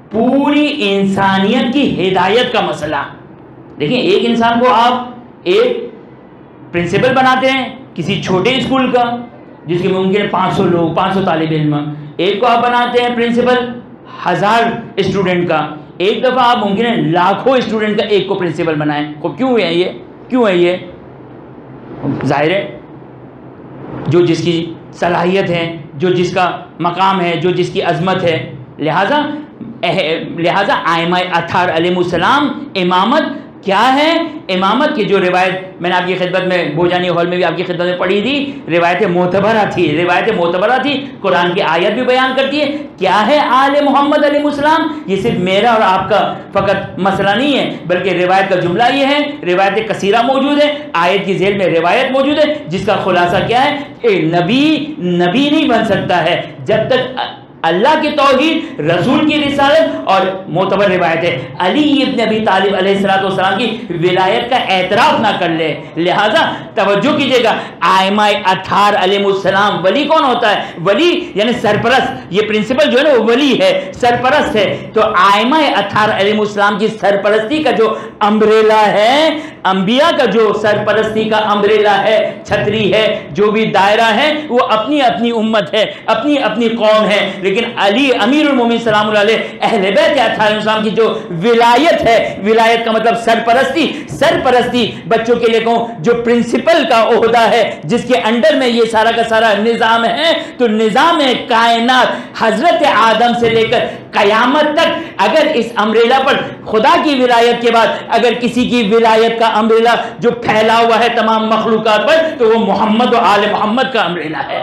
A: پوری انسانیت کی ہدایت کا مسئلہ. دیکھیں ایک انسان کو آپ ایک پرنسپل بناتے ہیں کسی چھوٹے اسکول کا جس کے ممکن پانچ سو لوگ پانچ سو طالب علم، ایک کو آپ بناتے ہیں پرنسپل ہزار اسٹوڈنٹ کا، ایک دفعہ آپ ممکن ہے لاکھوں اسٹوڈنٹ کا ایک کو پرنسپل بنائیں. کیوں ہے یہ کیوں ہے یہ ظاہر ہے جو جس کی صلاحیت ہے، جو جس کا مقام ہے، جو جس کی عظمت ہے. لہٰذا لہٰذا ائمہ اطہار علیہ السلام امامت کیا ہے؟ امامت کی جو روایت میں نے آپ کی خدمت میں بوجانی ہال میں بھی آپ کی خدمت میں پڑھی تھی، روایت معتبرہ تھی روایت معتبرہ تھی قرآن کی آیت بھی بیان کرتی ہے. کیا ہے آل محمد علیہ السلام؟ یہ صرف میرا اور آپ کا فقط مسئلہ نہیں ہے بلکہ روایت کا جملہ یہ ہے، روایت کثیرہ موجود ہے، آیت کی ذیل میں روایت موجود ہے جس کا خلاصہ کیا ہے کہ نبی نبی نہیں بن سکتا ہے جب تک اللہ کی توحید، رسول کی رسالت اور معتبر روایت ہے علی ابن ابی طالب علیہ الصلوۃ والسلام کی ولایت کا اعتراف نہ کر لے. لہٰذا توجہ کیجیے گا، ائمہ اطہار علیہ السلام ولی کون ہوتا ہے؟ ولی یعنی سرپرست. یہ پرنسپل جو ہے نا وہ ولی ہے، سرپرست ہے. تو ائمہ اطہار علیہ السلام کی سرپرستی کا جو امبریلا ہے، انبیاء کا جو سرپرستی کا امبریلا ہے، چھتری ہے، جو بھی دائرہ ہے وہ اپنی اپنی امت ہے، اپنی اپنی قوم ہے. لیکن علی امیر المومنین سلام اللہ علیہ اہل بیت اطہار السلام کی جو ولایت ہے، ولایت کا مطلب سرپرستی، سرپرستی بچوں کے لیے کہوں جو پرنسپل کا عہدہ ہے جس کے انڈر میں یہ سارا کا سارا نظام ہے، تو نظام کائنات حضرت آدم سے لے کر قیامت تک اگر اس امبریلا پر خدا کی ولایت کے بعد اگر کسی کی ولایت کا امبریلا جو پھیلا ہوا ہے تمام مخلوقات پر تو وہ محمد و آل محمد کا امبریلا ہے.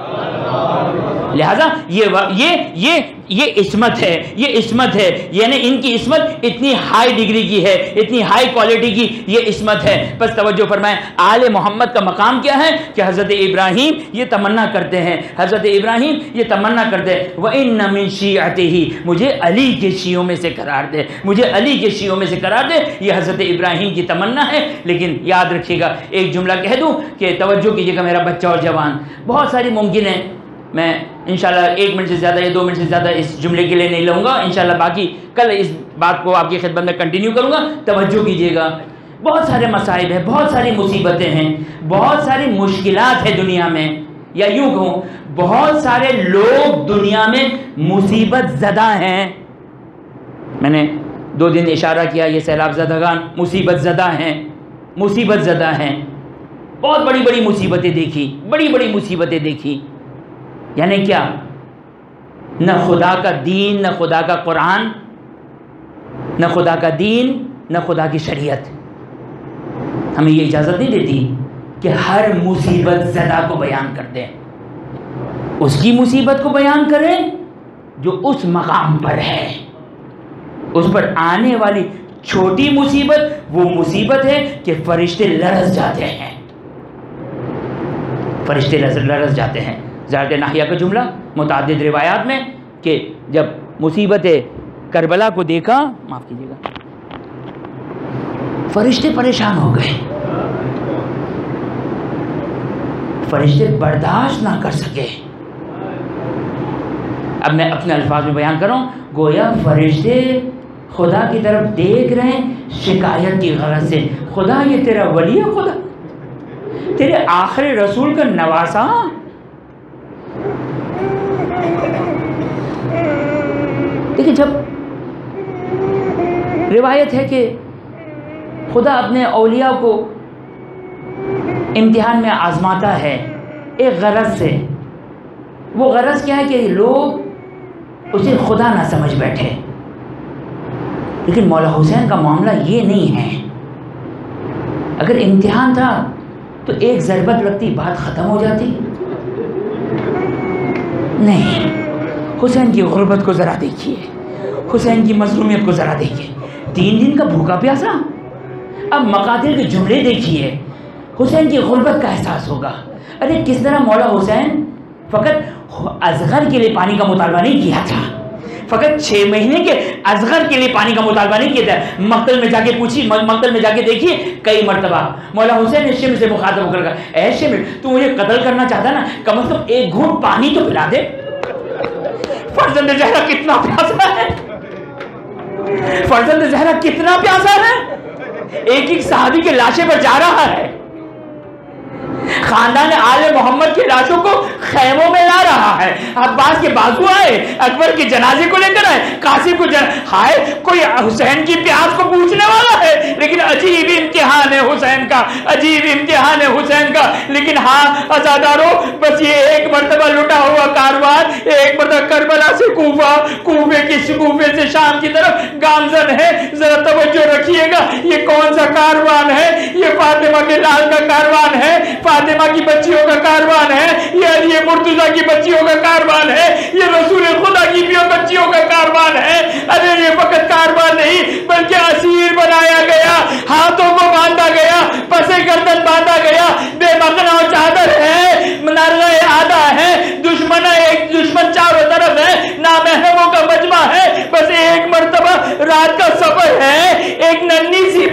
A: لہذا یہ یہ یہ یہ عصمت ہے، یہ عصمت ہے، یعنی ان کی عصمت اتنی ہائی ڈگری کی ہے، اتنی ہائی کوالٹی کی یہ عصمت ہے. بس توجہ فرمائیں آل محمد کا مقام کیا ہے کہ حضرت ابراہیم یہ تمنا کرتے ہیں، حضرت ابراہیم یہ تمنا کرتے ہیں وَإِنَّ مِن شِيعَتِهِ، مجھے علی کے شیعوں میں سے قرار دے، مجھے علی کے شیعوں میں سے قرار دے. یہ حضرت ابراہیم کی تمنا ہے. لیکن یاد رکھیے گا ایک جملہ کہہ دوں کہ توجہ کیجیے گا میرا بچہ اور جوان، بہت ساری ممکن ہے میں انشاءاللہ ایک منٹ سے زیادہ یا دو منٹ سے زیادہ اس جملے کے لیے نہیں لوں گا، انشاءاللہ باقی کل اس بات کو آپ کی خدمت میں کنٹینیو کروں گا. توجہ کیجیے گا بہت سارے مصائب ہیں، بہت ساری مصیبتیں ہیں، بہت ساری مشکلات ہیں دنیا میں، یا یوں کہوں بہت سارے لوگ دنیا میں مصیبت زدہ ہیں. میں نے دو دن اشارہ کیا یہ سیلاب زدگان مصیبت زدہ ہیں، مصیبت زدہ ہیں، بہت بڑی بڑی مصیبتیں دیکھی، بڑی بڑی مصیبتیں دیکھی. یعنی کیا؟ نہ خدا کا دین، نہ خدا کا قرآن، نہ خدا کا دین، نہ خدا کی شریعت ہمیں یہ اجازت نہیں دیتی کہ ہر مصیبت زدہ کو بیان کر دیں. اس کی مصیبت کو بیان کریں جو اس مقام پر ہے. اس پر آنے والی چھوٹی مصیبت وہ مصیبت ہے کہ فرشتے لرز جاتے ہیں، فرشتے لرز جاتے ہیں. زیارت ناحیہ کا جملہ متعدد روایات میں کہ جب مصیبت کربلا کو دیکھا، معاف کیجیے گا، فرشتے پریشان ہو گئے، فرشتے برداشت نہ کر سکے. اب میں اپنے الفاظ میں بیان کر رہا ہوں، گویا فرشتے خدا کی طرف دیکھ رہے ہیں شکایت کی غرض سے، خدا یہ تیرا ولی ہے، خدا تیرے آخر رسول کا نواسا. دیکھیں جب روایت ہے کہ خدا اپنے اولیاء کو امتحان میں آزماتا ہے ایک غرض سے، وہ غرض کیا ہے کہ لوگ اسے خدا نہ سمجھ بیٹھے. لیکن مولا حسین کا معاملہ یہ نہیں ہے. اگر امتحان تھا تو ایک ضربت لگتی بات ختم ہو جاتی. نہیں، حسین کی غربت کو ذرا دیکھیے، حسین کی مظلومیت کو ذرا دیکھیے، تین دن کا بھوکا پیاسا. اب مقاتل کے جملے دیکھیے، حسین کی غربت کا احساس ہوگا. ارے کس طرح مولا حسین فقط اصغر کے لیے پانی کا مطالبہ نہیں کیا تھا، فقط چھ مہینے کے اصغر کے لیے پانی کا مطالبہ نہیں کیا تھا. مقتل میں جا کے پوچھی، مقتل میں جا کے دیکھیے کئی مرتبہ مولا حسین نے شمر سے مخاطب ہو کر کہا، اے شمر تو مجھے قتل کرنا چاہتا نا، کم از کم ایک گھونٹ پانی تو پلا دے. فرزند زہرا کتنا پیاسا ہے، فرزند زہرا کتنا پیاسا ہے، ایک ایک صحابی کے لاشیں پر جا رہا ہے، خاندان آل محمد کی لاشوں کو خیموں میں لا رہا ہے، عباس کے بازو آئے، اکبر کے جنازے کو لے کر آئے، قاسم کو جن... ہائے کوئی حسین کی پیاس کو پوچھنے والا ہے، لیکن عجیب امتحان ہے حسین کا، عجیب امتحان ہے حسین کا۔ لیکن ہاں عزادارو، بس یہ ایک مرتبہ لٹا ہوا کاروان ایک مرتبہ کربلا سے کوفہ، کوفے کی کوفے سے شام کی طرف گامزن ہے۔ ذرا توجہ رکھیے گا، یہ کون سا کاروان ہے؟ یہ فاطمہ کے لال کا کاروان ہے، فاطمہ کی بچیوں کا کاروان ہے، یہ علی مرتضیٰ کی بچیوں کا کاروان ہے، یہ رسول خدا کی بچیوں کا کاروان ہے۔ ارے یہ فقط کاروان نہیں بلکہ اسیر بنایا گیا، ہاتھوں کو باندھا گیا، پسے گردن باندھا گیا، بے مقنا و چادر ہے، نرغہ آدھا ہے، دشمن ایک دشمن چاروں طرف ہے، نامحرموں کا مجمع ہے۔ بس ایک مرتبہ رات کا سفر ہے، ایک ننھی سی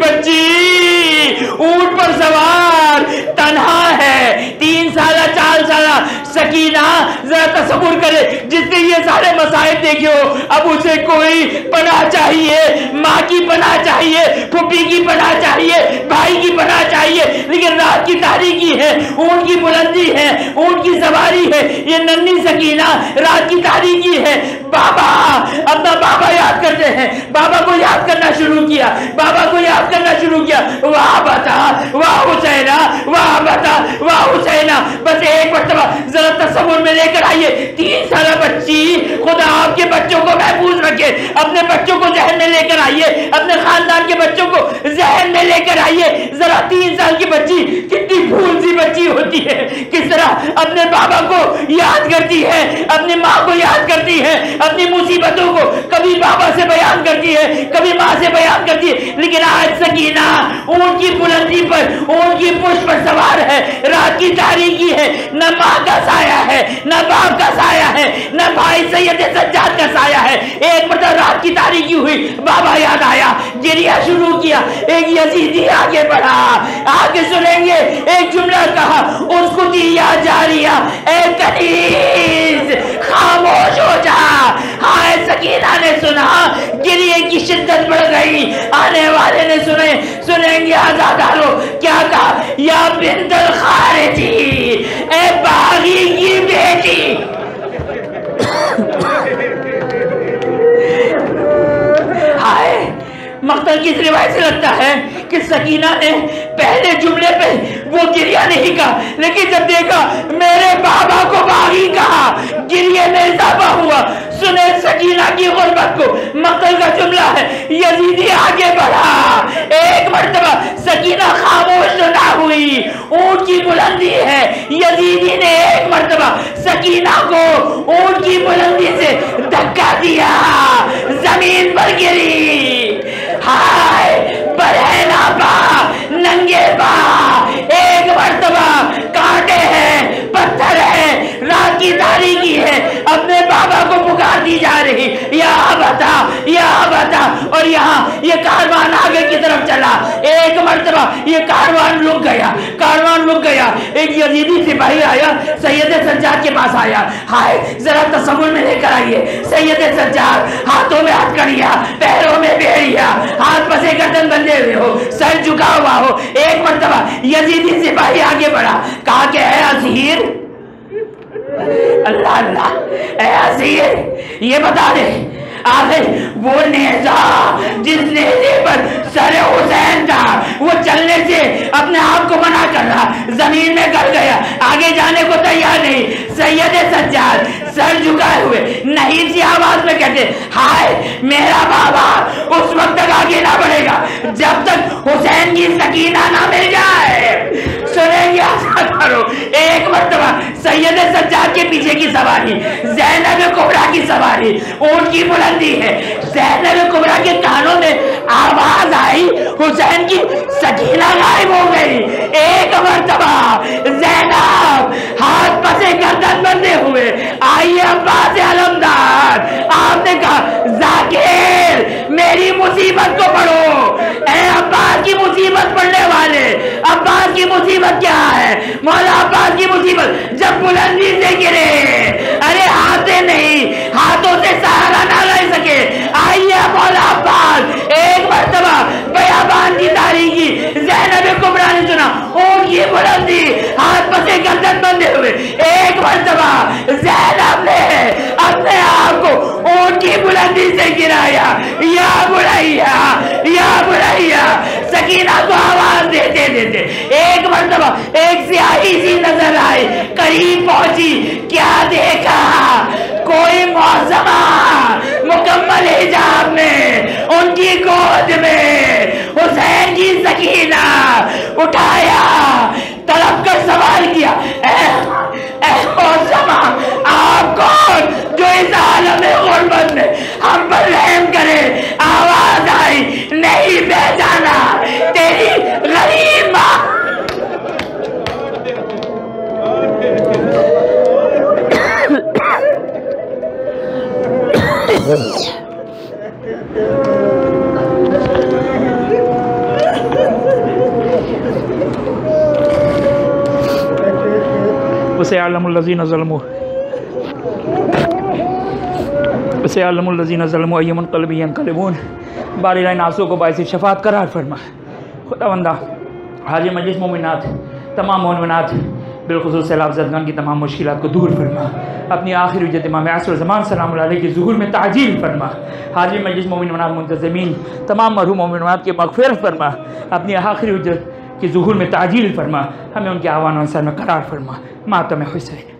A: بچی اونٹ پر سوار تنہا ہے، تین سالہ چار سالہ سکینہ، ذرا تصور کرے جس نے یہ سارے مسائل دیکھے ہو، اب اسے کوئی پناہ چاہیے، ماں کی پناہ چاہیے، پھپھی کی پناہ چاہیے، بھائی کی پناہ چاہیے، لیکن رات کی تاریکی ہے، اونٹ کی بلندی ہے، اونٹ کی سواری ہے، یہ ننھی سکینہ رات کی تاریکی ہے۔ بابا اپنا بابا یاد کرتے ہیں، بابا کو یاد کرنا شروع کیا، بابا کو یاد کرنا شروع کیا، واہ بتا واہ حسینہ، واہ بتا واہ حسینہ۔ بس ایک مرتبہ ذرا تصور میں لے کر آئیے، تین سالہ بچی، خدا آپ کے بچوں کو محفوظ رکھے، اپنے بچوں کو ذہن میں لے کر آئیے، اپنے خاندان کے بچوں کو ذہن میں لے کر آئیے، ذرا تین سال کی بچی کتنی پھول سی بچی ہوتی ہے، کس طرح اپنے بابا کو یاد کرتی ہے، اپنی ماں کو یاد کرتی ہے، اپنی مصیبتوں کو کبھی بابا سے بیان کرتی ہے، کبھی ماں سے بیان کرتی ہے۔ لیکن آج سکینہ اونٹ کی بلندی پر، اونٹ کی پشت پر سوار ہے، رات کی تاریکی ہے، نہ ماں کا سایہ ہے، نہ باپ کا سایہ ہے، نہ بھائی سید سجاد کا سایہ ہے۔ ایک مرتبہ رات کی تاریکی ہوئی، بابا یاد آیا، گریہ شروع کیا، ایک یزیدی آگے بڑھا، آگے سنیں گے ایک جملہ کہا، اس کو دیا جاریہ اے کنیز خاموش ہو جا۔ ہائے سکینہ نے سنا، گریہ کی شدت بڑھ گئی، آنے والے نے سنے سنیں گے آزادارو کیا کہا، یا بنت الخارجی اے باغی کی بیٹی۔ ہائے مقتل کی روایت سے لگتا ہے کہ سکینہ نے پہلے جملے پہ وہ گریہ نہیں کہا، لیکن جب دیکھا میرے بابا کو باغی کہا، گریہ میں اضافہ ہوا۔ سنے سکینہ کی غربت کو، مقتل کا جملہ ہے، یزیدی آگے بڑھا، ایک مرتبہ سکینہ خاموش نہ ہوئی، اونٹ کی بلندی ہے، یزیدی نے ایک مرتبہ سکینہ کو اونٹ کی بلندی سے دھکا دیا، زمین پر گری۔ ہائے برہنہ پا، ننگے پا، ایک مرتبہ کانٹے ہیں، پتھر ہے، رات کی تاریکی ہے، اپنے بابا کو پکارتی جا رہی، یا بتا یا بتا۔ اور یہاں یہ کاروان آگے کی طرف چلا، ایک مرتبہ یہ کاروان رک گیا، کاروان رک گیا، ایک یزیدی سپاہی آیا، سید سجاد کے پاس آیا۔ ہائے ذرا تصور میں لے کر آئیے، سید سجاد ہاتھوں میں ہتھ کڑیا، پیروں میں بیڑیا، ہاتھ پسے گردن بندے ہوئے ہو، سر جھکا ہوا ہو۔ ایک مرتبہ یزیدی سپاہی آگے بڑھا، کہا کہ اے اسیر، اللہ اللہ، اے اسیر یہ بتا دے، آخر وہ نیزہ جس نیزے پر سر حسین تھا وہ چلنے سے اپنے آپ کو منع کر رہا، زمین میں گڑ گیا، آگے جانے کو تیار نہیں۔ سید سجاد سر جھکائے ہوئے نہیں سی آواز میں کہتے، ہائے میرا بابا اس وقت تک آگے نہ بڑھے گا جب تک حسین کی سکینہ نہ مل جائے۔ سنیں گے کرو، ایک مرتبہ سید سجاد کے پیچھے کی سواری، زینب کبریٰ کی سواری، اونٹ کی بلندی ہے، زینب کبریٰ کے کانوں میں آواز آئی، حسین کی سکینہ غائب ہو گئی۔ ایک مرتبہ زینب ہاتھ پسے گردن بندے ہوئے آئیے عباس علمدار، آپ نے کہا ذاکر میری مصیبت کو پڑھو۔ اے عباس کی مصیبت پڑھنے والے، عباس کی مصیبت کیا ہے؟ مولا عباس کی مصیبت جب بلندی سے گرے، ارے ہاتھیں نہیں، ہاتھوں سے سہارا نہ لے سکے، آئیے مولا عباس مرتبہ بیابان کی تاریخی زینب کبریٰ نے سنا اونٹ کی بلندی ہاتھ پسے گردن بندے ہوئے. ایک مرتبہ زینب نے اپنے آپ کو اونٹ کی بلندی سے گرایا. یا بڑھیا یا بڑھیا سکینہ کو آواز دیتے دیتے ایک مرتبہ ایک سیاہی سی نظر آئی, قریب پہنچی, کیا دیکھا؟ کوئی معظمہ مکمل حجاب میں, ان کی گود میں حسین کی سکینہ, اٹھایا, طلب کر سوال کیا, اے اے معظمہ آپ کون جو اس عالم غربت میں ہم پر رحم کرے؟ آواز آئی, نہیں پہچانا, تیری غریب ماں.
C: وسيعلم الذين ظلموا وسيعلم الذين ظلموا أي منقلب ينقلبون. باری رائے ناسوں کو باعث شفاعت قرار فرما. خدا بندہ حاجی مجلس مومنات تمام مومنات بالخصوص سیلاب زدگان کی تمام مشکلات کو دور فرما. اپنی آخری حجت امام عصر زمان سلام اللہ علیہ کے ظہور میں تعجیل فرما. حاجی مجلس مومنات منتظمین تمام مرحوم مومنات کے مغفرت فرما. اپنی آخری حجت کی ظہور میں تعجیل فرما. ہمیں ان کے آوان و انصار میں قرار فرما. ماتم حسین.